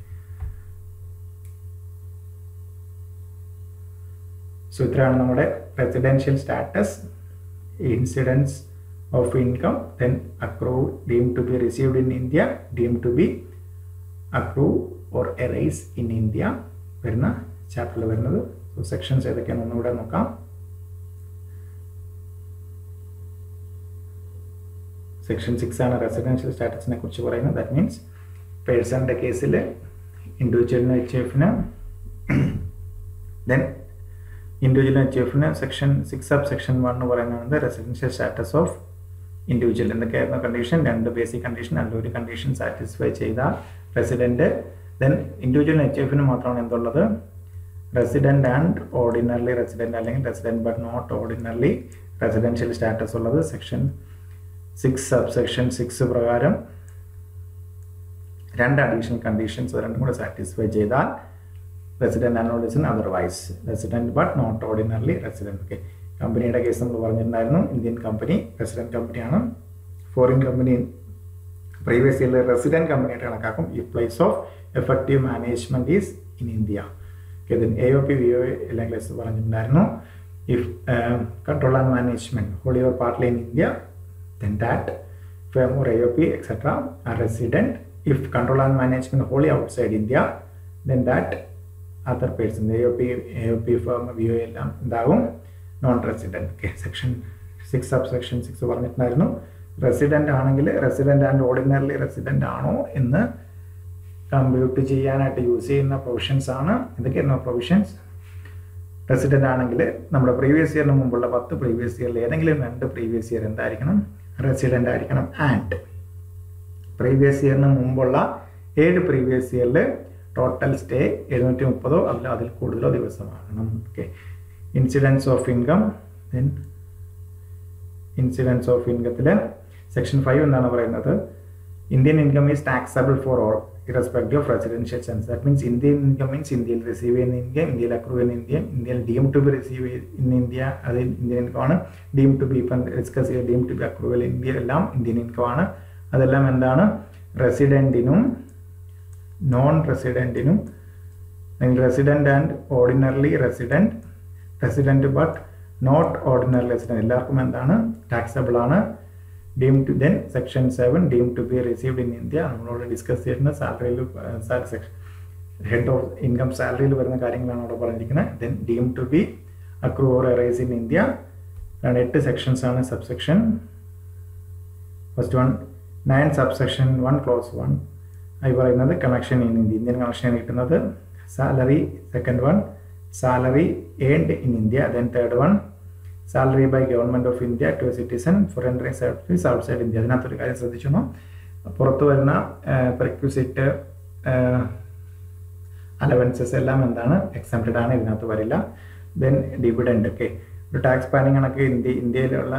So ഇത്രയാണ് നമ്മുടെ residential status, incidence of income, then accrue deemed to be received in India, deemed to be accrue or arise in India വരുന്ന ചാപ്റ്ററിൽ വരുന്നത്. So sections ഏതൊക്കെയാണ് ഒന്നുകൂടെ നോക്കാം. Section six ആണ് residential സ്റ്റാറ്റസിനെ കുറിച്ച് പറയുന്നത്. ദാറ്റ് മീൻസ് പേഴ്സണിൻ്റെ കേസിൽ ഇൻഡിവിജ്വലിന് എച്ച് എഫിന് ദെൻ ഇൻഡിവിജ്വൽ എച്ച് എഫിന് section six sub section one എന്ന് പറയുന്നത് റെസിഡൻഷ്യൽ സ്റ്റാറ്റസ് ഓഫ് ഇൻഡിവിജ്വൽ. എന്തൊക്കെയായിരുന്നു കണ്ടീഷൻ, രണ്ട് ബേസിക് കണ്ടീഷൻ അല്ല ഒരു കണ്ടീഷൻ സാറ്റിസ്ഫൈ ചെയ്താൽ റെസിഡൻറ്റ്. ദെൻ ഇൻഡിവിജ്വൽ എച്ച് എഫിന് മാത്രമാണ് എന്തുള്ളത്, റെസിഡൻറ്റ് ആൻഡ് ഓർഡിനറി റെസിഡൻറ്റ് അല്ലെങ്കിൽ resident but not ordinary residential status ഉള്ളത്. Section six sub section six പ്രകാരം രണ്ട് അഡീഷണൽ കണ്ടീഷൻസ് രണ്ടും കൂടെ സാറ്റിസ്ഫൈ ചെയ്താൽ resident and ordinary, otherwise resident but not ordinary resident. Okay, കമ്പനിയുടെ കേസ് നമ്മൾ പറഞ്ഞിട്ടുണ്ടായിരുന്നു. ഇന്ത്യൻ കമ്പനി റെസിഡൻറ്റ് കമ്പനിയാണ്. ഫോറിൻ കമ്പനി പ്രീവിയസ് ഇയറിലെ റെസിഡൻറ്റ് കമ്പനിയായിട്ട് കണക്കാക്കും. ഈ place of effective management is in India. Okay, then A O P V O എല്ലാ class പറഞ്ഞിട്ടുണ്ടായിരുന്നു. If control and management wholly or partly in India, then that firm or A O P etcetera are resident. If control and management wholly outside India, then that other person A O P A O P firm V O എല്ലാം എന്താകും, non resident. Okay, section six sub section six പറഞ്ഞിട്ടുണ്ടായിരുന്നു. Resident ആണെങ്കിൽ resident and ordinary resident ആണോ എന്ന് compute ചെയ്യാനായിട്ട് use ചെയ്യുന്ന provisions ആണ്. എന്തൊക്കെയായിരുന്നു പ്രൊവിഷൻസ്? റെസിഡൻ്റ് ആണെങ്കിൽ നമ്മുടെ പ്രീവിയസ് ഇയറിന് മുമ്പുള്ള പത്ത് പ്രീവിയസ് ഇയറിൽ ഏതെങ്കിലും രണ്ട് പ്രീവിയസ് ഇയർ എന്തായിരിക്കണം, റെസിഡൻ്റ് ആയിരിക്കണം. ആൻഡ് പ്രീവിയസ് ഇയറിന് മുമ്പുള്ള ഏഴ് പ്രീവിയസ് ഇയറിൽ ടോട്ടൽ സ്റ്റേ എഴുന്നൂറ്റി മുപ്പതോ അല്ല അതിൽ കൂടുതലോ ദിവസമാകണം. Okay, incidence of income, then incidence of ഇൻകത്തിൽ സെക്ഷൻ ഫൈവ് എന്താണ് പറയുന്നത്, Indian income is taxable for all irrespective of residential census. That means Indian income means Indian receive in India, Indian accrue in India, Indian deemed to be receive in India, that is Indian income, deemed to be discuss here, deemed to be accrual in India, Indian income, അതെല്ലാം എന്താണ് റെസിഡൻറ്റിനും non റെസിഡൻറ്റിനും resident and ordinarily resident resident but not ordinary resident എല്ലാവർക്കും എന്താണ് taxable ആണ്. Deemed to then section seven deemed to be received in India നമ്മളോട് discuss ചെയ്യുന്ന സാലറിയിൽ സെക്ഷൻ ഹെഡ് ഓഫ് ഇൻകം സാലറിയിൽ വരുന്ന കാര്യങ്ങളാണ് അവിടെ പറഞ്ഞിരിക്കുന്നത്. Then deemed to be accrue or arise in India. എട്ട് സെക്ഷൻസ് ആണ് subsection. First one nine subsection one clause one ആയി പറയുന്നത് connection in India, Indian connection കിട്ടുന്നത്. Salary second one salary earned in India. Then third one, salary by government of India to a citizen for rendering service outside India. അതിനകത്തൊരു കാര്യം ശ്രദ്ധിച്ചു, പുറത്തു വരുന്ന perquisite allowances എല്ലാം എന്താണ് എക്സംപ്റ്റഡ് ആണ്, ഇതിനകത്ത് വരില്ല. Then dividend. ഓക്കെ, ഒരു ടാക്സ് പ്ലാനിങ് കണക്ക് ഇന്ത്യ ഇന്ത്യയിലുള്ള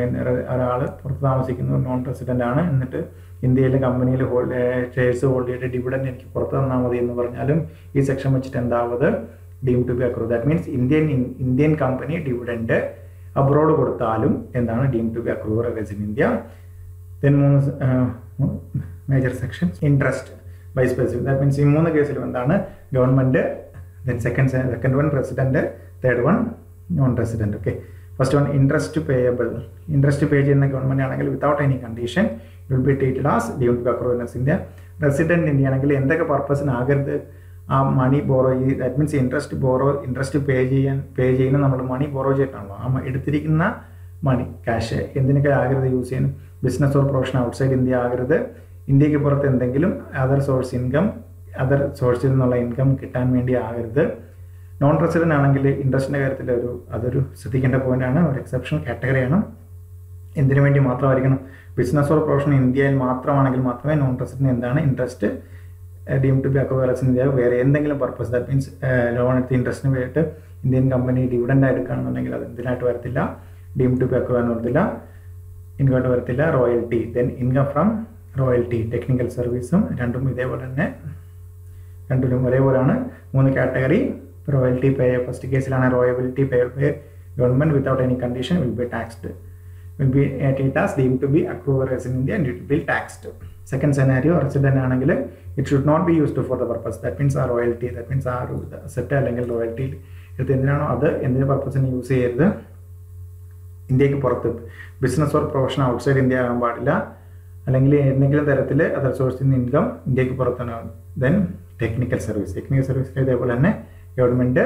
ഒരാൾ പുറത്ത് താമസിക്കുന്നു, നോൺ റെസിഡൻ്റ് ആണ്, എന്നിട്ട് ഇന്ത്യയിലെ കമ്പനിയിൽ ഹോൾഡ് ഷെയർസ് ഹോൾഡ് ചെയ്തിട്ട് ഡിവിഡൻഡ് എനിക്ക് പുറത്ത് തന്നാൽ മതി എന്ന് പറഞ്ഞാലും ഈ സെക്ഷൻ വെച്ചിട്ട് എന്താവത് deemed to be accrue. That means Indian Indian company dividend abroad കൊടുത്താലും എന്താണ് deemed to be accrue in India. Then മൂന്ന് major section interest by specific. That means ഈ മൂന്ന് കേസിലും എന്താണ് government. Then second second one resident, third one non resident. Okay, first one interest payable. Interest pay ചെയ്യുന്ന government ആണെങ്കിൽ without any condition will be treated as deemed to be accrue in India. Resident India ആണെങ്കിൽ എന്തൊക്കെ പർപ്പസിനാകരുത് ആ money borrow ചെയ്ത്, that means interest borrow interest pay ചെയ്യാൻ pay ചെയ്യുന്ന നമ്മൾ മണി ബോറോ ചെയ്തിട്ടാണല്ലോ, ആ എടുത്തിരിക്കുന്ന മണി ക്യാഷ് എന്തിനൊക്കെ ആകരുത് യൂസ് ചെയ്യാൻ. Business or profession outside India ആകരുത്. ഇന്ത്യക്ക് പുറത്ത് എന്തെങ്കിലും അതർ സോഴ്സ് ഇൻകം അതർ സോഴ്സിൽ നിന്നുള്ള ഇൻകം കിട്ടാൻ വേണ്ടി ആകരുത്. നോൺ റെസിഡൻ്റ് ആണെങ്കിൽ ഇൻട്രസ്റ്റിൻ്റെ കാര്യത്തിൽ ഒരു അതൊരു ശ്രദ്ധിക്കേണ്ട പോയിൻ്റാണ്, ഒരു എക്സെപ്ഷണൽ കാറ്റഗറിയാണ്. എന്തിനു വേണ്ടി മാത്രമായിരിക്കണം, ബിസിനസ് ഓർ പ്രൊഫഷൻ ഇന്ത്യയിൽ മാത്രമാണെങ്കിൽ മാത്രമേ നോൺ റെസിഡൻ്റ് എന്താണ് interest deemed to be accrue in India. വേറെ എന്തെങ്കിലും പർപ്പസ്, ദാറ്റ് മീൻസ് ലോൺ എടുത്ത് ഇൻട്രസ്റ്റിന് വേണ്ടിയിട്ട് ഇന്ത്യൻ കമ്പനി ഡിവിഡൻ്റ് എടുക്കുകയാണെന്നുണ്ടെങ്കിൽ അത് എന്തിനായിട്ട് വരത്തില്ല, ഡീംഡ് ടു ബി അക്രൂ എന്ന് വരത്തില്ല, ഇൻകോട്ട് വരത്തില്ല. Royalty, then income from royalty, technical സർവീസും രണ്ടും ഇതേപോലെ തന്നെ രണ്ടിലും ഒരേപോലെയാണ്. മൂന്ന് കാറ്റഗറി റോയൽറ്റി പേ. ഫസ്റ്റ് കേസിലാണ് റോയബിലിറ്റി pay pay government without any condition will be taxed will be treated as deemed to be accrual in India and it will be taxed. Second scenario, resident ആണെങ്കിൽ it should not be used for the purpose. That means ആ royalty, that means ആ set അല്ലെങ്കിൽ royalty എടുത്ത് എന്തിനാണോ അത് എന്തിന് പർപ്പസിന് use ചെയ്യരുത്, ഇന്ത്യക്ക് പുറത്ത് business or profession outside India ആകാൻ പാടില്ല, അല്ലെങ്കിൽ എന്തെങ്കിലും തരത്തിൽ അതർ സോഴ്സിൽ നിന്ന് ഇൻകം ഇന്ത്യക്ക് പുറത്താണ്. ദെൻ ടെക്നിക്കൽ സർവീസ്, ടെക്നിക്കൽ സർവീസിൽ ഇതേപോലെ തന്നെ government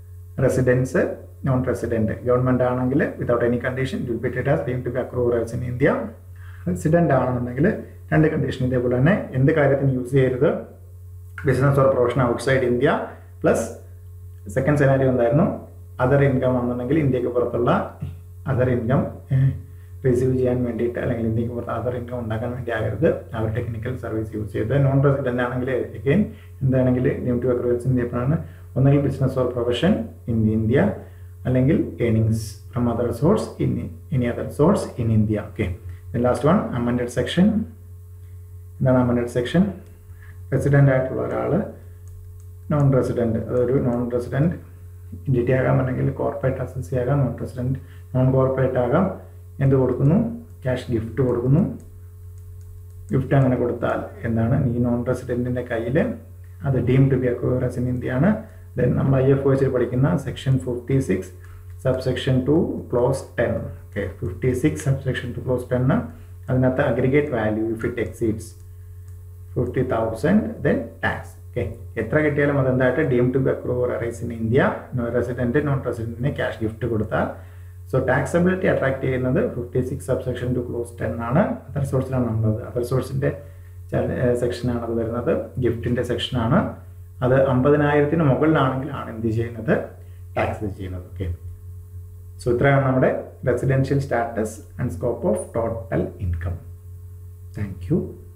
residence non resident. Government ആണെങ്കിൽ without any condition will be treated as deemed to be accrue in India. Resident ആണെന്നുണ്ടെങ്കിൽ രണ്ട് കണ്ടീഷൻ ഇതേപോലെ തന്നെ എന്ത് കാര്യത്തിന് യൂസ് ചെയ്യരുത്, business or profession outside India plus second scenario എന്തായിരുന്നു അതർ ഇൻകം ആണെന്നുണ്ടെങ്കിൽ ഇന്ത്യക്ക് പുറത്തുള്ള അതർ ഇൻകം റിസീവ് ചെയ്യാൻ വേണ്ടിയിട്ട് അല്ലെങ്കിൽ ഇന്ത്യക്ക് പുറത്ത് അതർ ഇൻകം ഉണ്ടാക്കാൻ വേണ്ടി ആകരുത് അവർ ടെക്നിക്കൽ സർവീസ് യൂസ് ചെയ്ത്. നോൺ റെസിഡൻ്റ് ആണെങ്കിൽ എഗെയിൻ എന്താണെങ്കിൽ deemed to accrue in India ആണ് ഒന്നെങ്കിൽ business or profession in India അല്ലെങ്കിൽ earnings from other source in any other source in India. Okay, then last one amended section. എന്താണ് amended section? Resident ആയിട്ടുള്ള ഒരാൾ non resident, അതൊരു non resident entity ആകാം അല്ലെങ്കിൽ corporate assessee ആകാം, non resident non corporate ആകാം. എന്ത് കൊടുക്കുന്നു? ക്യാഷ് ഗിഫ്റ്റ് കൊടുക്കുന്നു. ഗിഫ്റ്റ് അങ്ങനെ കൊടുത്താൽ എന്താണ് ഈ നോൺ റെസിഡൻറ്റിൻ്റെ കയ്യിൽ അത് deemed to be accrue in India ആണ്. ദെൻ നമ്മൾ ഐ എഫ് ഒ എസിൽ പഠിക്കുന്ന section fifty six subsection two clause ten. Okay, fifty six subsection two clause ten അതിനകത്ത് aggregate value if it exceeds fifty thousand then tax. Okay, എത്ര കിട്ടിയാലും അതെന്തായിട്ട് deemed to be accrue arise in India. Non resident non റെസിഡൻറ്റിന് cash gift കൊടുത്താൽ so taxability attract ചെയ്യുന്നത് fifty six subsection two clause ten ആണ്. Other സോഴ്സിലാണ് നമ്മളത് other സോഴ്സിൻ്റെ സെക്ഷനാണ് അത് വരുന്നത്, ഗിഫ്റ്റിൻ്റെ സെക്ഷനാണ്. അത് അമ്പതിനായിരത്തിന് മുകളിലാണെങ്കിലാണ് എന്ത് ചെയ്യുന്നത് ടാക്സ് ചെയ്യുന്നത്. ഓക്കെ, സോ ഇത്രയാണ് നമ്മുടെ residential status and scope of total income. Thank U.